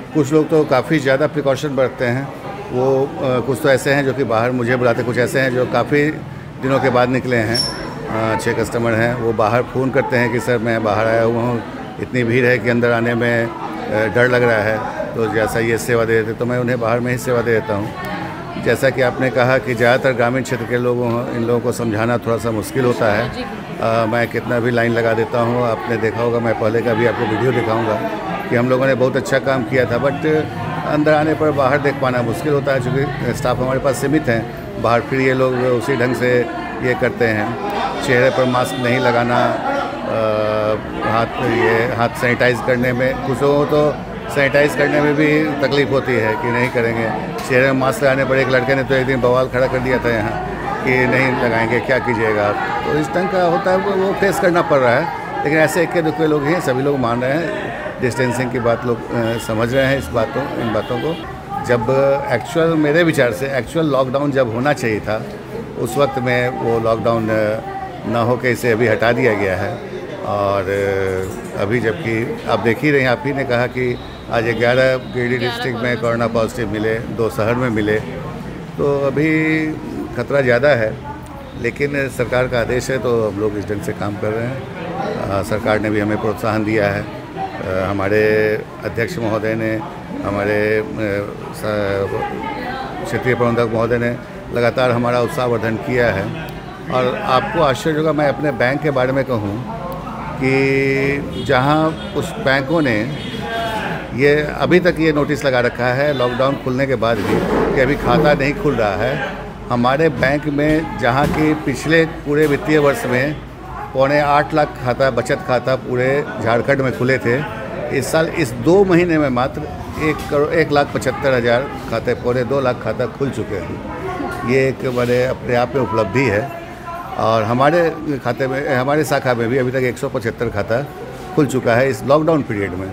[SPEAKER 11] कुछ लोग तो काफ़ी ज़्यादा प्रिकॉशन बरतते हैं। वो आ, कुछ तो ऐसे हैं जो कि बाहर मुझे बुलाते, कुछ ऐसे हैं जो काफ़ी दिनों के बाद निकले हैं। अच्छे कस्टमर हैं, वो बाहर फ़ोन करते हैं कि सर मैं बाहर आया हुआ हूँ, इतनी भीड़ है कि अंदर आने में डर लग रहा है, तो जैसा ये सेवा दे देते तो मैं उन्हें बाहर में ही सेवा दे देता हूँ। जैसा कि आपने कहा कि ज़्यादातर ग्रामीण क्षेत्र के लोगों इन लोगों को समझाना थोड़ा सा मुश्किल होता है। आ, मैं कितना भी लाइन लगा देता हूँ, आपने देखा होगा, मैं पहले का भी आपको वीडियो दिखाऊंगा कि हम लोगों ने बहुत अच्छा काम किया था, बट अंदर आने पर बाहर देख पाना मुश्किल होता है, क्योंकि स्टाफ हमारे पास सीमित हैं। बाहर फिर ये लोग उसी ढंग से ये करते हैं, चेहरे पर मास्क नहीं लगाना, आ, हाथ ये हाथ सैनिटाइज़ करने में, कुछ लोगों तो सैनिटाइज़ करने में भी तकलीफ़ होती है कि नहीं करेंगे। चेहरे में मास्क लगाने पर एक लड़के ने तो एक दिन बवाल खड़ा कर दिया था यहाँ कि नहीं लगाएंगे, क्या कीजिएगा आप। तो इस ढंग का होता है, वो, वो फेस करना पड़ रहा है। लेकिन ऐसे इक्के दुक्के लोग हैं, सभी लोग मान रहे हैं, डिस्टेंसिंग की बात लोग समझ रहे हैं इस बातों इन बातों को। जब एक्चुअल मेरे विचार से एक्चुअल लॉकडाउन जब होना चाहिए था, उस वक्त में वो लॉकडाउन ना हो के इसे अभी हटा दिया गया है। और अभी जबकि आप देख ही रहे हैं, आप ही ने कहा कि आज ग्यारह गिरिडीह डिस्ट्रिक्ट में कोरोना पॉजिटिव मिले, दो शहर में मिले, तो अभी खतरा ज़्यादा है। लेकिन सरकार का आदेश है तो हम लोग इस ढंग से काम कर रहे हैं। आ, सरकार ने भी हमें प्रोत्साहन दिया है। आ, हमारे अध्यक्ष महोदय ने, हमारे क्षेत्रीय प्रबंधक महोदय ने लगातार हमारा उत्साहवर्धन किया है। और आपको आश्चर्य होगा, मैं अपने बैंक के बारे में कहूँ कि जहाँ उस बैंकों ने ये अभी तक ये नोटिस लगा रखा है लॉकडाउन खुलने के बाद भी कि अभी खाता नहीं खुल रहा है। हमारे बैंक में जहाँ की पिछले पूरे वित्तीय वर्ष में पौने आठ लाख खाता, बचत खाता पूरे झारखंड में खुले थे, इस साल इस दो महीने में मात्र एक करोड़ एक लाख पचहत्तर हज़ार खाते, पौने दो लाख खाता खुल चुके हैं। ये एक बड़े अपने आप में उपलब्धि है। और हमारे खाते में, हमारे शाखा में भी अभी तक एक सौ पचहत्तर खाता खुल चुका है इस लॉकडाउन पीरियड में।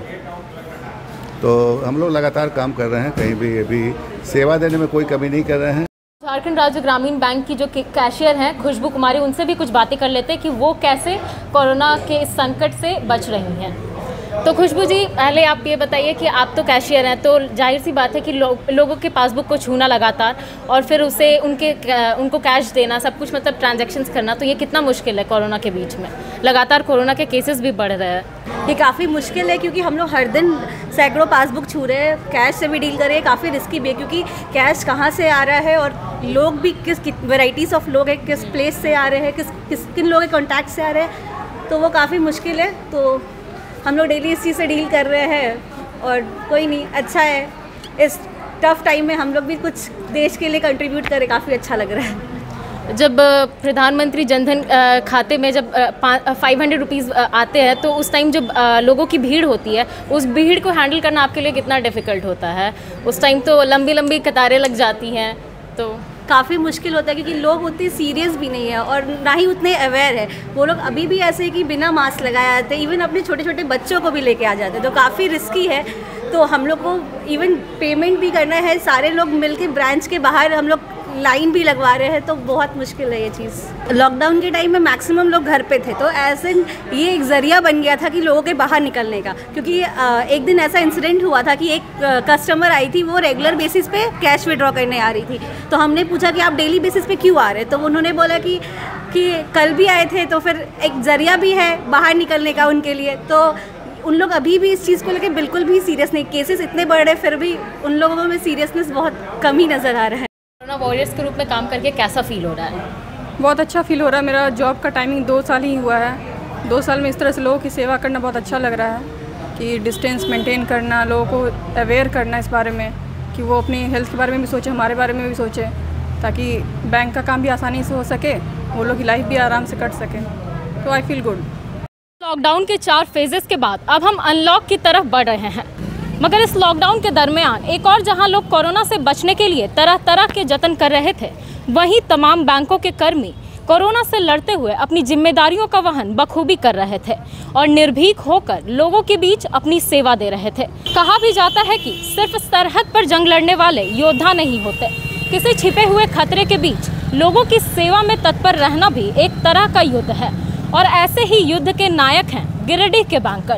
[SPEAKER 11] तो हम लोग लगातार काम कर रहे हैं, कहीं भी अभी सेवा देने में कोई कमी नहीं कर रहे हैं।
[SPEAKER 1] झारखंड राज्य ग्रामीण बैंक की जो कैशियर हैं खुशबू कुमारी, उनसे भी कुछ बातें कर लेते हैं कि वो कैसे कोरोना के इस संकट से बच रही हैं। तो खुशबू जी, पहले आप ये बताइए कि आप तो कैशियर हैं, तो जाहिर सी बात है कि लो, लोगों के पासबुक को छूना लगातार और फिर उसे उनके उनको कैश देना, सब कुछ मतलब ट्रांजैक्शंस करना, तो ये कितना मुश्किल है कोरोना के बीच में? लगातार कोरोना के केसेस भी बढ़ रहे हैं।
[SPEAKER 12] ये काफ़ी मुश्किल है क्योंकि हम लोग हर दिन सैकड़ों पासबुक छू रहे हैं, कैश से भी डील कर रहे हैं। काफ़ी रिस्की भी है क्योंकि कैश कहाँ से आ रहा है और लोग भी किस वेराइटीज़ ऑफ लोग हैं, किस प्लेस से आ रहे हैं, किस किस किन लोगों के कॉन्टैक्ट से आ रहे हैं, तो वो काफ़ी मुश्किल है। तो हम लोग डेली इस चीज़ से डील कर रहे हैं और कोई नहीं, अच्छा है। इस टफ टाइम में हम लोग भी कुछ देश के लिए कंट्रीब्यूट करें, काफ़ी अच्छा लग रहा है।
[SPEAKER 1] जब प्रधानमंत्री जनधन खाते में जब फाइव हंड्रेड रुपीज़ आते हैं तो उस टाइम जब लोगों की भीड़ होती है, उस भीड़ को हैंडल करना आपके लिए कितना डिफ़िकल्ट होता है? उस टाइम तो लंबी लंबी कतारें लग जाती हैं, तो
[SPEAKER 12] काफ़ी मुश्किल होता है क्योंकि लोग उतने सीरियस भी नहीं है और ना ही उतने अवेयर है। वो लोग अभी भी ऐसे ही कि बिना मास्क लगाए आते हैं, इवन अपने छोटे छोटे बच्चों को भी लेके आ जाते हैं, तो काफ़ी रिस्की है। तो हम लोग को इवन पेमेंट भी करना है, सारे लोग मिलके ब्रांच के बाहर हम लोग लाइन भी लगवा रहे हैं, तो बहुत मुश्किल है ये चीज़। लॉकडाउन के टाइम में मैक्सिमम लोग घर पे थे, तो ऐसे ये एक ज़रिया बन गया था कि लोगों के बाहर निकलने का। क्योंकि एक दिन ऐसा इंसिडेंट हुआ था कि एक कस्टमर आई थी, वो रेगुलर बेसिस पे कैश विड्रॉ करने आ रही थी, तो हमने पूछा कि आप डेली बेसिस पे क्यों आ रहे हैं, तो उन्होंने बोला कि कि कल भी आए थे, तो फिर एक ज़रिया भी है बाहर निकलने का उनके लिए। तो उन लोग अभी भी इस चीज़ को लेकर बिल्कुल भी सीरियस नहीं, केसेस इतने बढ़ रहे फिर भी उन लोगों में सीरियसनेस बहुत कम ही नज़र आ रहा है।
[SPEAKER 1] कोरोना वॉरियर्स के रूप में काम करके कैसा फील हो रहा है?
[SPEAKER 13] बहुत अच्छा फील हो रहा है। मेरा जॉब का टाइमिंग दो साल ही हुआ है। दो साल में इस तरह से लोगों की सेवा करना बहुत अच्छा लग रहा है कि डिस्टेंस मेंटेन करना, लोगों को अवेयर करना इस बारे में कि वो अपनी हेल्थ के बारे में भी सोचें, हमारे बारे में भी सोचें, ताकि बैंक का काम भी आसानी से हो सके, वो लोग की लाइफ भी आराम से कट सके। तो आई फील गुड।
[SPEAKER 1] लॉकडाउन के चार फेजेस के बाद अब हम अनलॉक की तरफ बढ़ रहे हैं, मगर इस लॉकडाउन के दरमियान एक और जहां लोग कोरोना से बचने के लिए तरह तरह के जतन कर रहे थे, वहीं तमाम बैंकों के कर्मी कोरोना से लड़ते हुए अपनी जिम्मेदारियों का वहन बखूबी कर रहे थे और निर्भीक होकर लोगों के बीच अपनी सेवा दे रहे थे। कहा भी जाता है कि सिर्फ सरहद पर जंग लड़ने वाले योद्धा नहीं होते, किसी छिपे हुए खतरे के बीच लोगों की सेवा में तत्पर रहना भी एक तरह का युद्ध है। और ऐसे ही युद्ध के नायक हैं गिरिडीह के बैंकर्स।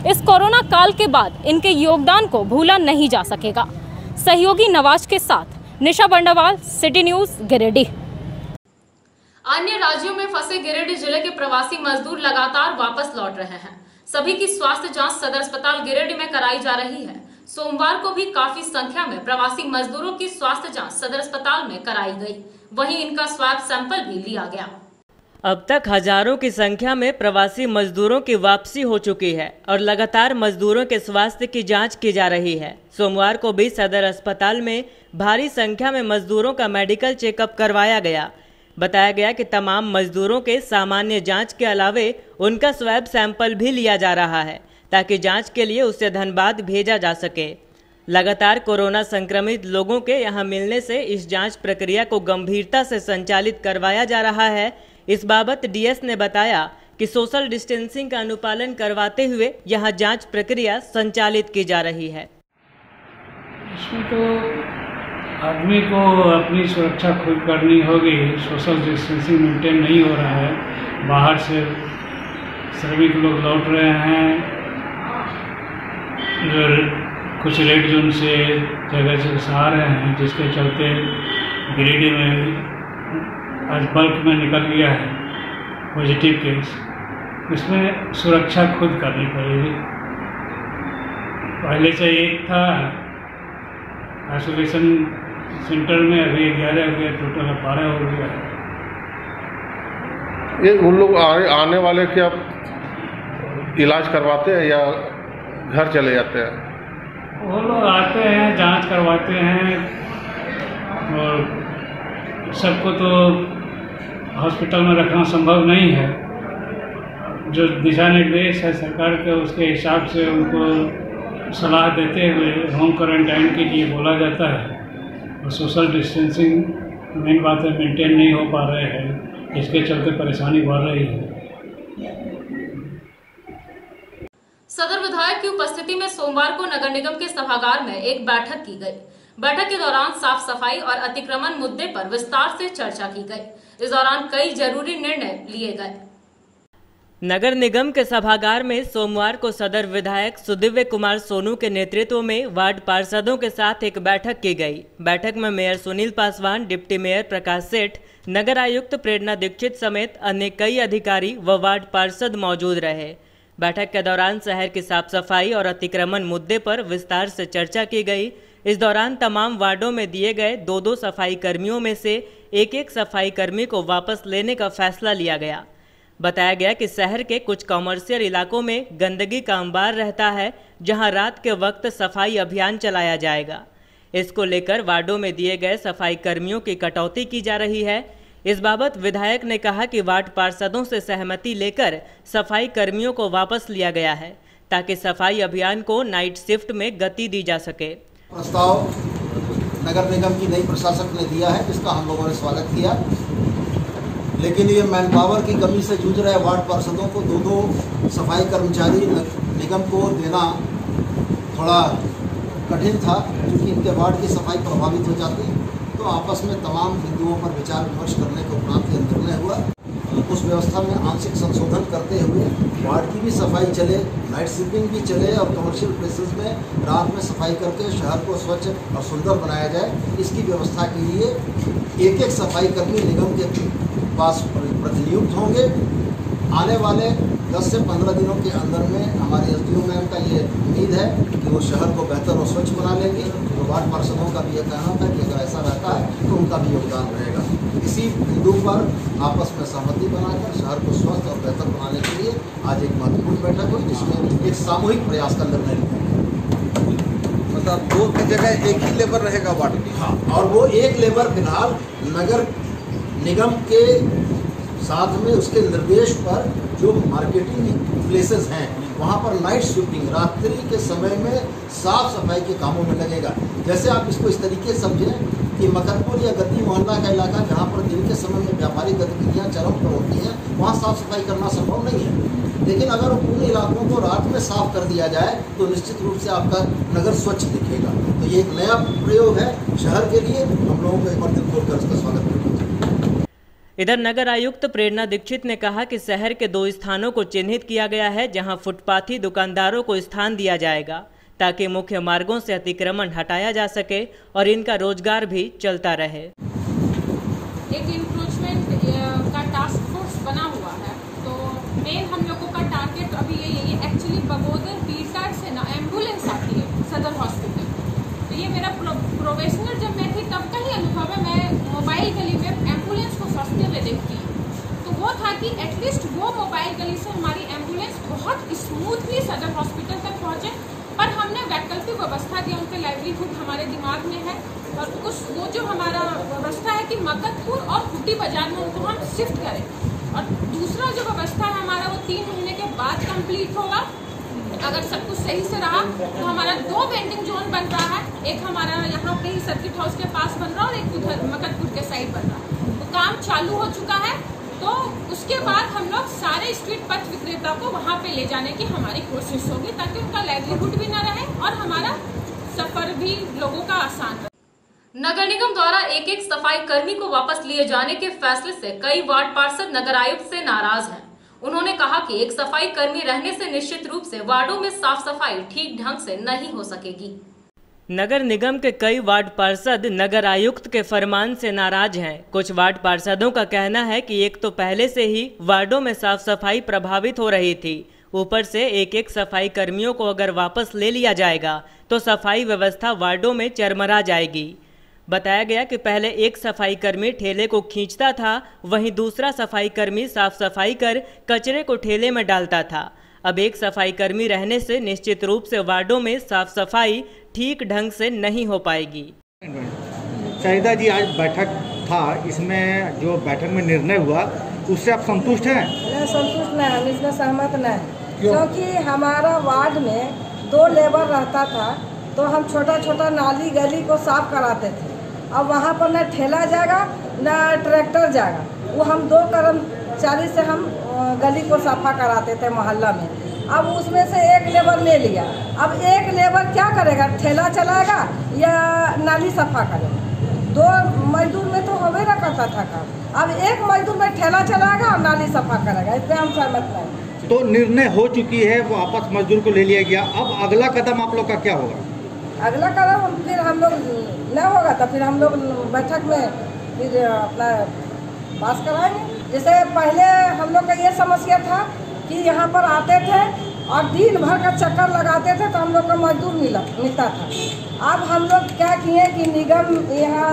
[SPEAKER 10] इस कोरोना काल के बाद इनके योगदान को भूला नहीं जा सकेगा। सहयोगी नवाज के साथ निशा बंडावाल, सिटी न्यूज, गिरिडीह।
[SPEAKER 1] अन्य राज्यों में फंसे गिरिडीह जिले के प्रवासी मजदूर लगातार वापस लौट रहे हैं। सभी की स्वास्थ्य जांच सदर अस्पताल गिरिडीह में कराई जा रही है। सोमवार को भी काफी संख्या में प्रवासी मजदूरों की स्वास्थ्य जांच सदर अस्पताल में कराई गई। वहीं इनका स्वैब सैंपल भी लिया गया।
[SPEAKER 2] अब तक हजारों की संख्या में प्रवासी मजदूरों की वापसी हो चुकी है और लगातार मजदूरों के स्वास्थ्य की जांच की जा रही है। सोमवार को भी सदर अस्पताल में भारी संख्या में मजदूरों का मेडिकल चेकअप करवाया गया। बताया गया कि तमाम मजदूरों के सामान्य जांच के अलावे उनका स्वैब सैंपल भी लिया जा रहा है ताकि जांच के लिए उसे धनबाद भेजा जा सके। लगातार कोरोना संक्रमित लोगों के यहां मिलने से इस जांच प्रक्रिया को गंभीरता से संचालित करवाया जा रहा है। इस बाबत डीएस ने बताया कि सोशल डिस्टेंसिंग का अनुपालन करवाते हुए यहां जांच प्रक्रिया संचालित की जा रही है।
[SPEAKER 14] इसमें तो आदमी को अपनी सुरक्षा खुद करनी होगी। सोशल डिस्टेंसिंग मेंटेन नहीं हो रहा है। बाहर से श्रमिक लोग लौट रहे हैं, कुछ रेड जोन से जगह से आ रहे हैं, जिसके चलते गिरिडीह में आज बल्क में निकल गया है पॉजिटिव केस। इसमें सुरक्षा खुद करनी पड़ेगी। पहले से एक था आइसोलेशन सेंटर में, अभी ग्यारह हो गया, टोटल बारह हो गया है।
[SPEAKER 8] ये उन लोग आने, आने वाले क्या इलाज करवाते हैं या घर चले जाते हैं?
[SPEAKER 14] वो लोग आते हैं, जांच करवाते हैं और सबको तो हॉस्पिटल में रखना संभव नहीं है। जो दिशा निर्देश है सरकार के, उसके हिसाब से उनको सलाह देते हुए होम क्वारंटाइन के लिए बोला जाता है। और सोशल डिस्टेंसिंग मेन बात है, मेंटेन नहीं हो पा रहे हैं, इसके चलते परेशानी बढ़ रही है।
[SPEAKER 1] सदर विधायक की उपस्थिति में सोमवार को नगर निगम के सभागार में एक बैठक की गई। बैठक के दौरान साफ सफाई और अतिक्रमण मुद्दे पर विस्तार से चर्चा की गई। इस दौरान कई जरूरी निर्णय लिए गए।
[SPEAKER 2] नगर निगम के सभागार में सोमवार को सदर विधायक सुदिव्य कुमार सोनू के नेतृत्व में वार्ड पार्षदों के साथ एक बैठक की गई। बैठक में mayor Sunil Paswan, deputy mayor Prakash Seth, नगर आयुक्त प्रेरणा दीक्षित समेत अन्य कई अधिकारी व वार्ड पार्षद मौजूद रहे। बैठक के दौरान शहर की साफ सफाई और अतिक्रमण मुद्दे पर विस्तार से चर्चा की गई। इस दौरान तमाम वार्डों में दिए गए दो दो सफाई कर्मियों में से एक एक सफाई कर्मी को वापस लेने का फैसला लिया गया। बताया गया कि शहर के कुछ कॉमर्शियल इलाकों में गंदगी का अंबार रहता है, जहां रात के वक्त सफाई अभियान चलाया जाएगा। इसको लेकर वार्डों में दिए गए सफाई कर्मियों की कटौती की जा रही है। इस बाबत विधायक ने कहा कि वार्ड पार्षदों से सहमति लेकर सफाई कर्मियों को वापस लिया गया है ताकि सफाई अभियान को नाइट शिफ्ट में गति दी जा सके।
[SPEAKER 15] प्रस्ताव नगर निगम की नई प्रशासक ने दिया है, जिसका हम लोगों ने स्वागत किया। लेकिन ये मैन पावर की कमी से जूझ रहे वार्ड पार्षदों को दो दो सफाई कर्मचारी निगम को देना थोड़ा कठिन था, क्योंकि इनके वार्ड की सफाई प्रभावित हो जाती। तो आपस में तमाम बिंदुओं पर विचार विमर्श करने के उपरांत यह निर्णय हुआ। उस व्यवस्था में आंशिक संशोधन करते हुए वार्ड की भी सफाई चले, नाइट शिफ्टिंग भी चले और कमर्शियल प्लेसेस में रात में सफाई करके शहर को स्वच्छ और सुंदर बनाया जाए। इसकी व्यवस्था के लिए एक एक सफाई कर्मी निगम के पास प्रतिनियुक्त होंगे। आने वाले दस से पंद्रह दिनों के अंदर में हमारे एस डी ओ मैम का ये उम्मीद है कि वो शहर को बेहतर और स्वच्छ बना लेंगे। तो वार्ड पार्षदों का भी ये कहना था कि अगर ऐसा रहता है तो उनका भी योगदान रहेगा। इसी बिंदु पर आपस में सहमति बनाकर शहर को स्वस्थ और बेहतर बनाने के लिए आज एक महत्वपूर्ण बैठक हुई, जिसमें एक सामूहिक प्रयास का निर्णय लिया गया।
[SPEAKER 16] मतलब दो की जगह एक ही लेबर रहेगा वार्ड की।
[SPEAKER 15] हाँ, और वो एक लेबर फिलहाल नगर निगम के साथ में उसके निर्देश पर जो मार्केटिंग प्लेसेस हैं वहाँ पर नाइट शिफ्टिंग रात्रि के समय में साफ सफाई के कामों में लगेगा। जैसे आप इसको इस तरीके से समझें कि मकरपुर या गद्दी मोहल्ला का इलाका जहाँ पर दिन के समय में व्यापारिक गतिविधियाँ चरम पर होती हैं, वहाँ साफ सफाई करना संभव नहीं है। लेकिन अगर उन इलाकों को रात में साफ कर दिया जाए तो निश्चित रूप से आपका नगर स्वच्छ दिखेगा। तो ये एक नया प्रयोग है शहर के लिए। हम लोगों को एक बार दिल खोलकर इसका स्वागत करना चाहिए।
[SPEAKER 2] इधर नगर आयुक्त प्रेरणा दीक्षित ने कहा कि शहर के दो स्थानों को चिन्हित किया गया है जहां फुटपाथी दुकानदारों को स्थान दिया जाएगा ताकि मुख्य मार्गों से अतिक्रमण हटाया जा सके और इनका रोजगार भी चलता रहे।
[SPEAKER 17] एक इंक्रोचमेंट का टास्क फोर्स बना हुआ है, तो मेन हम लोगों का टारगेट अभी यही है। एक्चुअली बगोदर बीटा से ना एम्बुलेंस आती है सदर हॉस्पिटल, तो ये मेरा प्रो, प्रोफेशनल जब मैं थी तब का ही अनुभव है। मैं मोबाइल गली में एम्बुलेंस को फंसते हुए देखती हूँ, तो वो था कि एटलीस्ट वो मोबाइल गली से हमारी एम्बुलेंस बहुत स्मूथली सदर हॉस्पिटल तक पहुँचे, पर हमने वैकल्पिक व्यवस्था दी। उनके लाइवलीहुड हमारे दिमाग में है और उस वो जो हमारा व्यवस्था है कि मकतपुर और खुटी बाजार में उनको हम शिफ्ट करें। और दूसरा जो व्यवस्था है हमारा वो तीन महीने के बाद कंप्लीट होगा। अगर सब कुछ सही से रहा तो हमारा दो वेंडिंग जोन बन रहा है, एक हमारा यहाँ पे ही सर्किट हाउस के पास बन रहा है और एक उधर मकतपुर के साइड बन रहा है। तो काम चालू हो चुका है, तो उसके बाद हम लोग सारे स्ट्रीट पथ विक्रेता को वहाँ पे ले जाने की हमारी कोशिश होगी ताकि उनका लाइवलीहुड भी ना रहे और हमारा सफर भी लोगों का आसान रहे।
[SPEAKER 1] नगर निगम द्वारा एक एक सफाई कर्मी को वापस लिए जाने के फैसले से कई वार्ड पार्षद नगर आयुक्त से नाराज हैं। उन्होंने कहा कि एक सफाई कर्मी रहने से निश्चित रूप से वार्डों में साफ सफाई ठीक ढंग से नहीं हो सकेगी।
[SPEAKER 2] नगर निगम के कई वार्ड पार्षद नगर आयुक्त के फरमान से नाराज हैं। कुछ वार्ड पार्षदों का कहना है कि एक तो पहले से ही वार्डों में साफ सफाई प्रभावित हो रही थी, ऊपर से एक एक सफाई कर्मियों को अगर वापस ले लिया जाएगा तो सफाई व्यवस्था वार्डों में चरमरा जाएगी। बताया गया कि पहले एक सफाई कर्मी ठेले को खींचता था, वहीं दूसरा सफाई कर्मी साफ सफाई कर कचरे को ठेले में डालता था। अब एक सफाई कर्मी रहने से निश्चित रूप से वार्डों में साफ सफाई ठीक ढंग से नहीं हो पाएगी।
[SPEAKER 18] शाहिदा जी, आज बैठक था, इसमें जो बैठक में निर्णय हुआ उससे आप संतुष्ट हैं?
[SPEAKER 19] नहीं, संतुष्ट नहीं, हम इसमें सहमत नहीं, क्योंकि हमारा वार्ड में दो लेबर रहता था तो हम छोटा छोटा नाली गली को साफ कराते थे। अब वहाँ पर न ठेला जाएगा न ट्रैक्टर जाएगा, वो हम दो कर्मचारी से हम गली को साफा कराते थे मोहल्ला में। अब उसमें से एक लेबर ले लिया, अब एक लेबर क्या करेगा, ठेला चलाएगा या नाली सफा करेगा? दो मजदूर में तो होवे ना करता था काम, अब एक मजदूर में ठेला चलाएगा और नाली सफा करेगा, इसमें हम सहमत नहीं।
[SPEAKER 18] तो निर्णय हो चुकी है, वो आपस मजदूर को ले लिया गया, अब अगला कदम आप लोग का क्या होगा?
[SPEAKER 19] अगला कदम फिर हम लोग न होगा तो फिर हम लोग बैठक में फिर अपना पास कराएंगे। जैसे पहले हम लोग का ये समस्या था कि यहाँ पर आते थे और दिन भर का चक्कर लगाते थे तो हम लोग का मजदूर मिला मिलता था। अब हम लोग क्या किए कि निगम यहाँ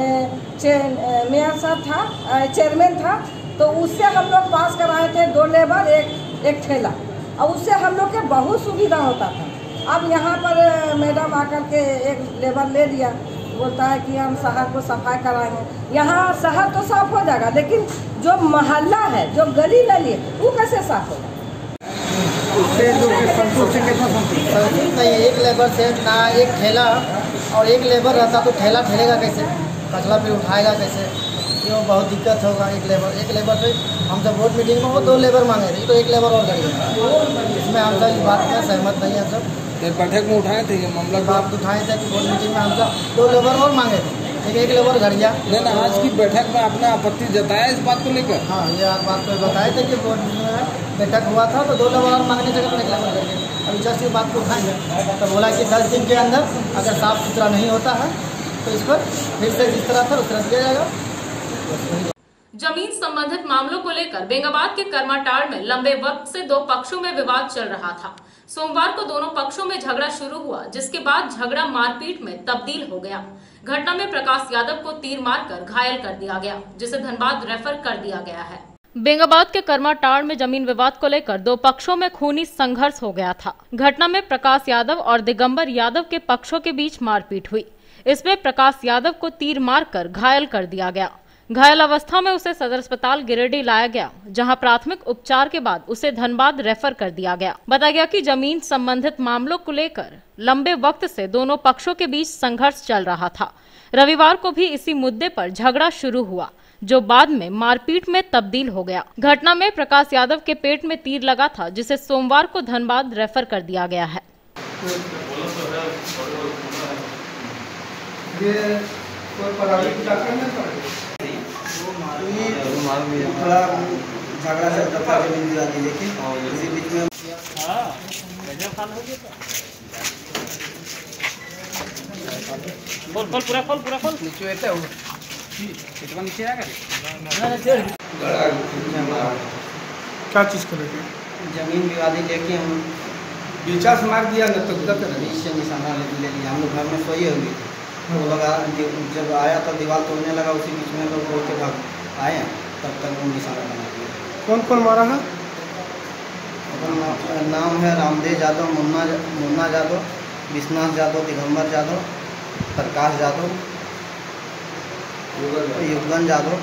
[SPEAKER 19] मेयर साहब था, चेयरमैन था, तो उससे हम लोग पास कराए थे दो लेबर एक एक ठेला, और उससे हम लोग के बहुत सुविधा होता था। अब यहाँ पर मैडम आकर के एक लेबर ले लिया, बोलता है कि हम शहर को सफाई कराएंगे। यहाँ शहर तो साफ हो जाएगा, लेकिन जो मोहल्ला है, जो गली नली है, वो कैसे साफ होगा?
[SPEAKER 18] उससे जो संतुष्ट कितना संतुष्ट
[SPEAKER 20] नहीं, एक लेबर से ना एक ठेला और एक लेबर रहता तो ठेला ठेलेगा कैसे, कचरा पे उठाएगा कैसे, ये बहुत दिक्कत होगा। एक लेबर एक लेबर से हम जब बोर्ड मीटिंग में वो दो लेबर मांगे थे, तो एक लेबर और करिए, इसमें हम सब इस बात में सहमत नहीं है। सब
[SPEAKER 8] बैठक में उठाए थे ये मामला,
[SPEAKER 20] बात उठाए थे कि बोर्ड मीटिंग में हम सब दो लेबर और मांगे थे, लेकिन एक लेबर घर गया।
[SPEAKER 8] नहीं, आज की बैठक में आपने आपत्ति जताया इस बात को लेकर?
[SPEAKER 20] हाँ, ये बात को बताए थे कि बोर्ड में बैठक हुआ था तो दो लेबर और मांगने जगह एक लेबर करके अभी जस्ट ये बात को उठाएंगे। तो बोला कि दस दिन के अंदर अगर साफ सुथरा नहीं होता है तो इस पर फिर से जिस तरह था उस तरह किया जाएगा।
[SPEAKER 1] जमीन संबंधित मामलों को लेकर बेंगाबाद के कर्माटाड़ में लंबे वक्त से दो पक्षों में विवाद चल रहा था। सोमवार को दोनों पक्षों में झगड़ा शुरू हुआ, जिसके बाद झगड़ा मारपीट में तब्दील हो गया। घटना में प्रकाश यादव को तीर मारकर घायल कर दिया गया, जिसे धनबाद रेफर कर दिया गया है।
[SPEAKER 10] बेंगाबाद के कर्माटाड़ में जमीन विवाद को लेकर दो पक्षों में खूनी संघर्ष हो गया था। घटना में प्रकाश यादव और दिगंबर यादव के पक्षों के बीच मारपीट हुई। इसमें प्रकाश यादव को तीर मारकर घायल कर दिया गया। घायल अवस्था में उसे सदर अस्पताल गिरिडीह लाया गया, जहां प्राथमिक उपचार के बाद उसे धनबाद रेफर कर दिया गया। बताया गया कि जमीन संबंधित मामलों को लेकर लंबे वक्त से दोनों पक्षों के बीच संघर्ष चल रहा था। रविवार को भी इसी मुद्दे पर झगड़ा शुरू हुआ, जो बाद में मारपीट में तब्दील हो गया। घटना में प्रकाश यादव के पेट में तीर लगा था, जिसे सोमवार को धनबाद रेफर कर दिया गया है।
[SPEAKER 20] क्योंकि थोड़ा झगड़ा चलता था जमीन विवाद लेके, इसी बीच में
[SPEAKER 14] खोल खोल पूरा खोल पूरा खोल
[SPEAKER 20] नीचे रहता है वो
[SPEAKER 14] इतना नीचे आएगा
[SPEAKER 9] क्या चीज़ कर रहे
[SPEAKER 20] जमीन विवादी लेके हम
[SPEAKER 9] बीचा से मार दिया न तो गलत है।
[SPEAKER 20] इससे निशाना ले ले लिया। हम लोग घर में सोए हुए थे, वो लगा जब आया तब दीवार तोड़ने लगा, उसी बीच में लोग बोल के भाग आए, तब तक वो निशाना बना दिया।
[SPEAKER 9] कौन कौन मारा है?
[SPEAKER 20] अपना नाम है रामदेव यादव, मुन्ना मुन्ना यादव, विश्वनाथ यादव, दिगंबर यादव, प्रकाश यादव, युगन यादव।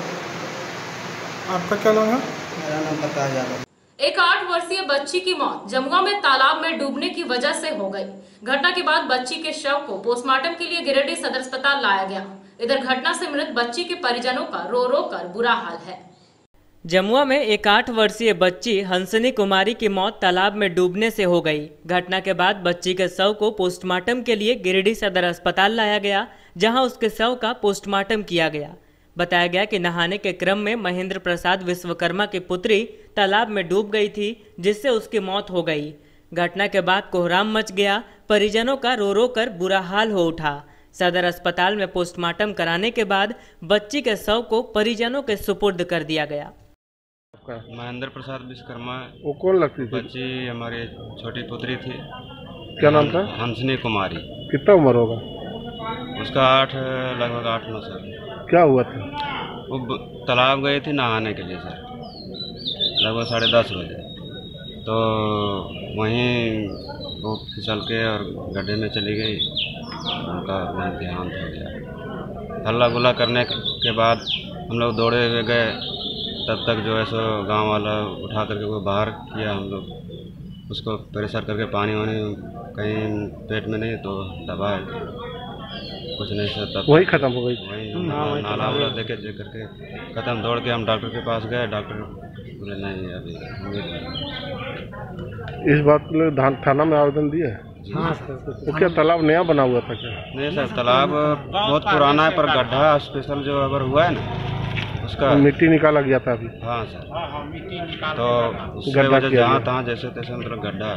[SPEAKER 9] आपका क्या नाम है?
[SPEAKER 20] मेरा नाम प्रकाश यादव।
[SPEAKER 1] एक आठ वर्षीय बच्ची की मौत जमुआ में तालाब में डूबने की वजह से हो गई। घटना के बाद बच्ची के शव को पोस्टमार्टम के लिए गिरिडीह सदर अस्पताल लाया गया। इधर घटना से मृत बच्ची के परिजनों का रो रो कर बुरा हाल है।
[SPEAKER 2] जमुआ में एक आठ वर्षीय बच्ची हंसनी कुमारी की मौत तालाब में डूबने से हो गई। घटना के बाद बच्ची के शव को पोस्टमार्टम के लिए गिरिडीह सदर अस्पताल लाया गया, जहां उसके शव का पोस्टमार्टम किया गया। बताया गया कि नहाने के क्रम में महेंद्र प्रसाद विश्वकर्मा की पुत्री तालाब में डूब गई थी, जिससे उसकी मौत हो गई। घटना के बाद कोहराम मच गया, परिजनों का रो रो कर बुरा हाल हो उठा। सदर अस्पताल में पोस्टमार्टम कराने के बाद बच्ची के शव को परिजनों के सुपुर्द कर दिया गया।
[SPEAKER 21] महेंद्र प्रसाद विश्वकर्मा।
[SPEAKER 8] वो कौन लगती थी?
[SPEAKER 21] बच्ची हमारी छोटी पुत्री थी।
[SPEAKER 8] क्या नाम था?
[SPEAKER 21] हंसनी कुमारी।
[SPEAKER 8] कितना उम्र होगा
[SPEAKER 21] उसका? आठ लगभग आठ नौ साल।
[SPEAKER 8] क्या हुआ था?
[SPEAKER 21] वो तालाब गई थी नहाने के लिए सर, लगभग साढ़े दस बजे। तो वहीं वो फिसल के और गड्ढे में चली गई, उनका वहीं देहांत हो गया। हल्ला गुल्ला करने के बाद हम लोग दौड़े हुए गए, तब तक जो है सो गांव वाला उठा करके वो बाहर किया। हम लोग उसको प्रेशर करके पानी वानी कहीं पेट में नहीं तो दबाए, कुछ नहीं सर। तब
[SPEAKER 8] वही खत्म हो गई।
[SPEAKER 21] वही नाला वाला देखे देख करके खत्म। दौड़ के हम डॉक्टर के पास गए, डॉक्टर बोले नहीं अभी उम्मीद है।
[SPEAKER 8] इस बात के लिए थाना में आवेदन दिया है?
[SPEAKER 21] हाँ
[SPEAKER 8] तो क्या तालाब नया बना हुआ था क्या?
[SPEAKER 21] नहीं सर, तालाब बहुत पुराना है, पर गड्ढा स्पेशल जो अगर हुआ है ना उसका
[SPEAKER 8] मिट्टी निकाला गया था अभी।
[SPEAKER 21] हाँ सर, तो उसके वजह जहाँ तहाँ जैसे तैसे मतलब गड्ढा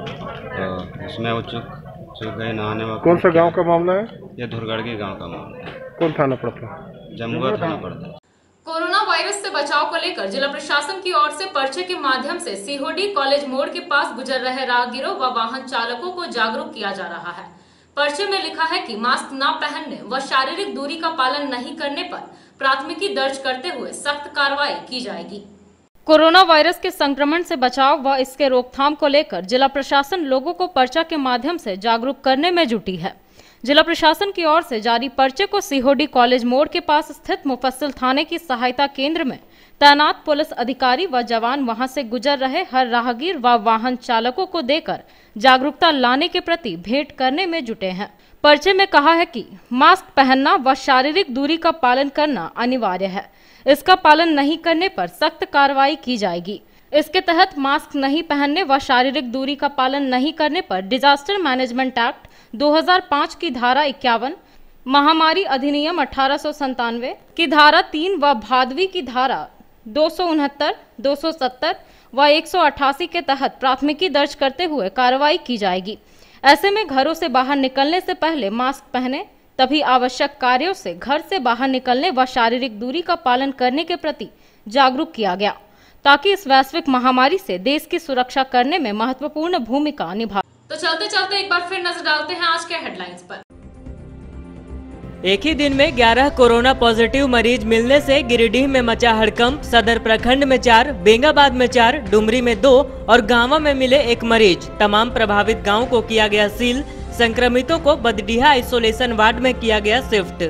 [SPEAKER 21] तो उसमें वो चुक चुक गई नहाने में।
[SPEAKER 8] कौन सा गांव का मामला है?
[SPEAKER 21] ये धुरगड़गी गांव का मामला है।
[SPEAKER 8] कौन थाना पड़ता है?
[SPEAKER 21] जमुआ थाना पड़ता है।
[SPEAKER 1] कोरोना वायरस से बचाव को लेकर जिला प्रशासन की ओर से पर्चे के माध्यम से सीहोडी कॉलेज मोड़ के पास गुजर रहे राहगीरों व वाहन चालकों को जागरूक किया जा रहा है। पर्चे में लिखा है कि मास्क न पहनने व शारीरिक दूरी का पालन नहीं करने पर प्राथमिकी दर्ज करते हुए सख्त कार्रवाई की जाएगी।
[SPEAKER 10] कोरोना वायरस के संक्रमण से बचाव व इसके रोकथाम को लेकर जिला प्रशासन लोगों को पर्चा के माध्यम से जागरूक करने में जुटी है। जिला प्रशासन की ओर से जारी पर्चे को सीहोडी कॉलेज मोड़ के पास स्थित मुफस्सिल थाने की सहायता केंद्र में तैनात पुलिस अधिकारी व जवान वहां से गुजर रहे हर राहगीर व वाहन चालकों को देकर जागरूकता लाने के प्रति भेंट करने में जुटे हैं। पर्चे में कहा है कि मास्क पहनना व शारीरिक दूरी का पालन करना अनिवार्य है। इसका पालन नहीं करने पर सख्त कार्रवाई की जाएगी। इसके तहत मास्क नहीं पहनने व शारीरिक दूरी का पालन नहीं करने पर डिजास्टर मैनेजमेंट एक्ट दो हज़ार पाँच की धारा इक्यावन, महामारी अधिनियम अठारह सौ संतानवे की धारा तीन व भादवी की धारा दो सौ उनहत्तर, दो सौ सत्तर व एक सौ अट्ठासी के तहत प्राथमिकी दर्ज करते हुए कार्रवाई की जाएगी। ऐसे में घरों से बाहर निकलने से पहले मास्क पहने, तभी आवश्यक कार्यों से घर से बाहर निकलने व शारीरिक दूरी का पालन करने के प्रति जागरूक किया गया, ताकि इस वैश्विक महामारी से देश की सुरक्षा करने में महत्वपूर्ण भूमिका निभा।
[SPEAKER 1] तो चलते चलते एक बार फिर नजर डालते हैं आज के हेडलाइंस पर।
[SPEAKER 2] एक ही दिन में ग्यारह कोरोना पॉजिटिव मरीज मिलने से गिरिडीह में मचा हड़कंप। सदर प्रखंड में चार, बेंगाबाद में चार, डुमरी में दो और गांवा में मिले एक मरीज। तमाम प्रभावित गांव को किया गया सील। संक्रमितों को बदडीहा आइसोलेशन वार्ड में किया गया शिफ्ट।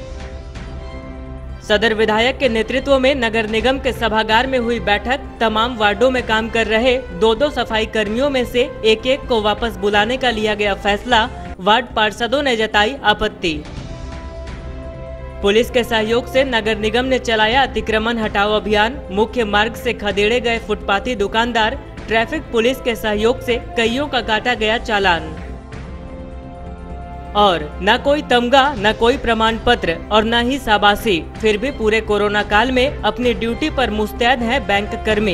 [SPEAKER 2] सदर विधायक के नेतृत्व में नगर निगम के सभागार में हुई बैठक। तमाम वार्डों में काम कर रहे दो दो सफाई कर्मियों में से एक एक को वापस बुलाने का लिया गया फैसला। वार्ड पार्षदों ने जताई आपत्ति। पुलिस के सहयोग से नगर निगम ने चलाया अतिक्रमण हटाओ अभियान। मुख्य मार्ग से खदेड़े गए फुटपाथी दुकानदार। ट्रैफिक पुलिस के सहयोग से कईयों का काटा गया चालान। और न कोई तमगा, न कोई प्रमाण पत्र और न ही शाबाशी, फिर भी पूरे कोरोना काल में अपनी ड्यूटी पर मुस्तैद है बैंक कर्मी।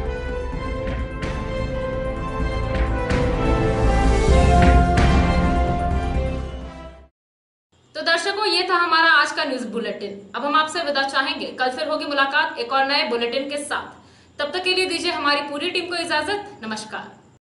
[SPEAKER 1] तो दर्शकों, ये था हमारा आज का न्यूज बुलेटिन। अब हम आपसे विदा चाहेंगे। कल फिर होगी मुलाकात एक और नए बुलेटिन के साथ। तब तक के लिए दीजिए हमारी पूरी टीम को इजाजत। नमस्कार।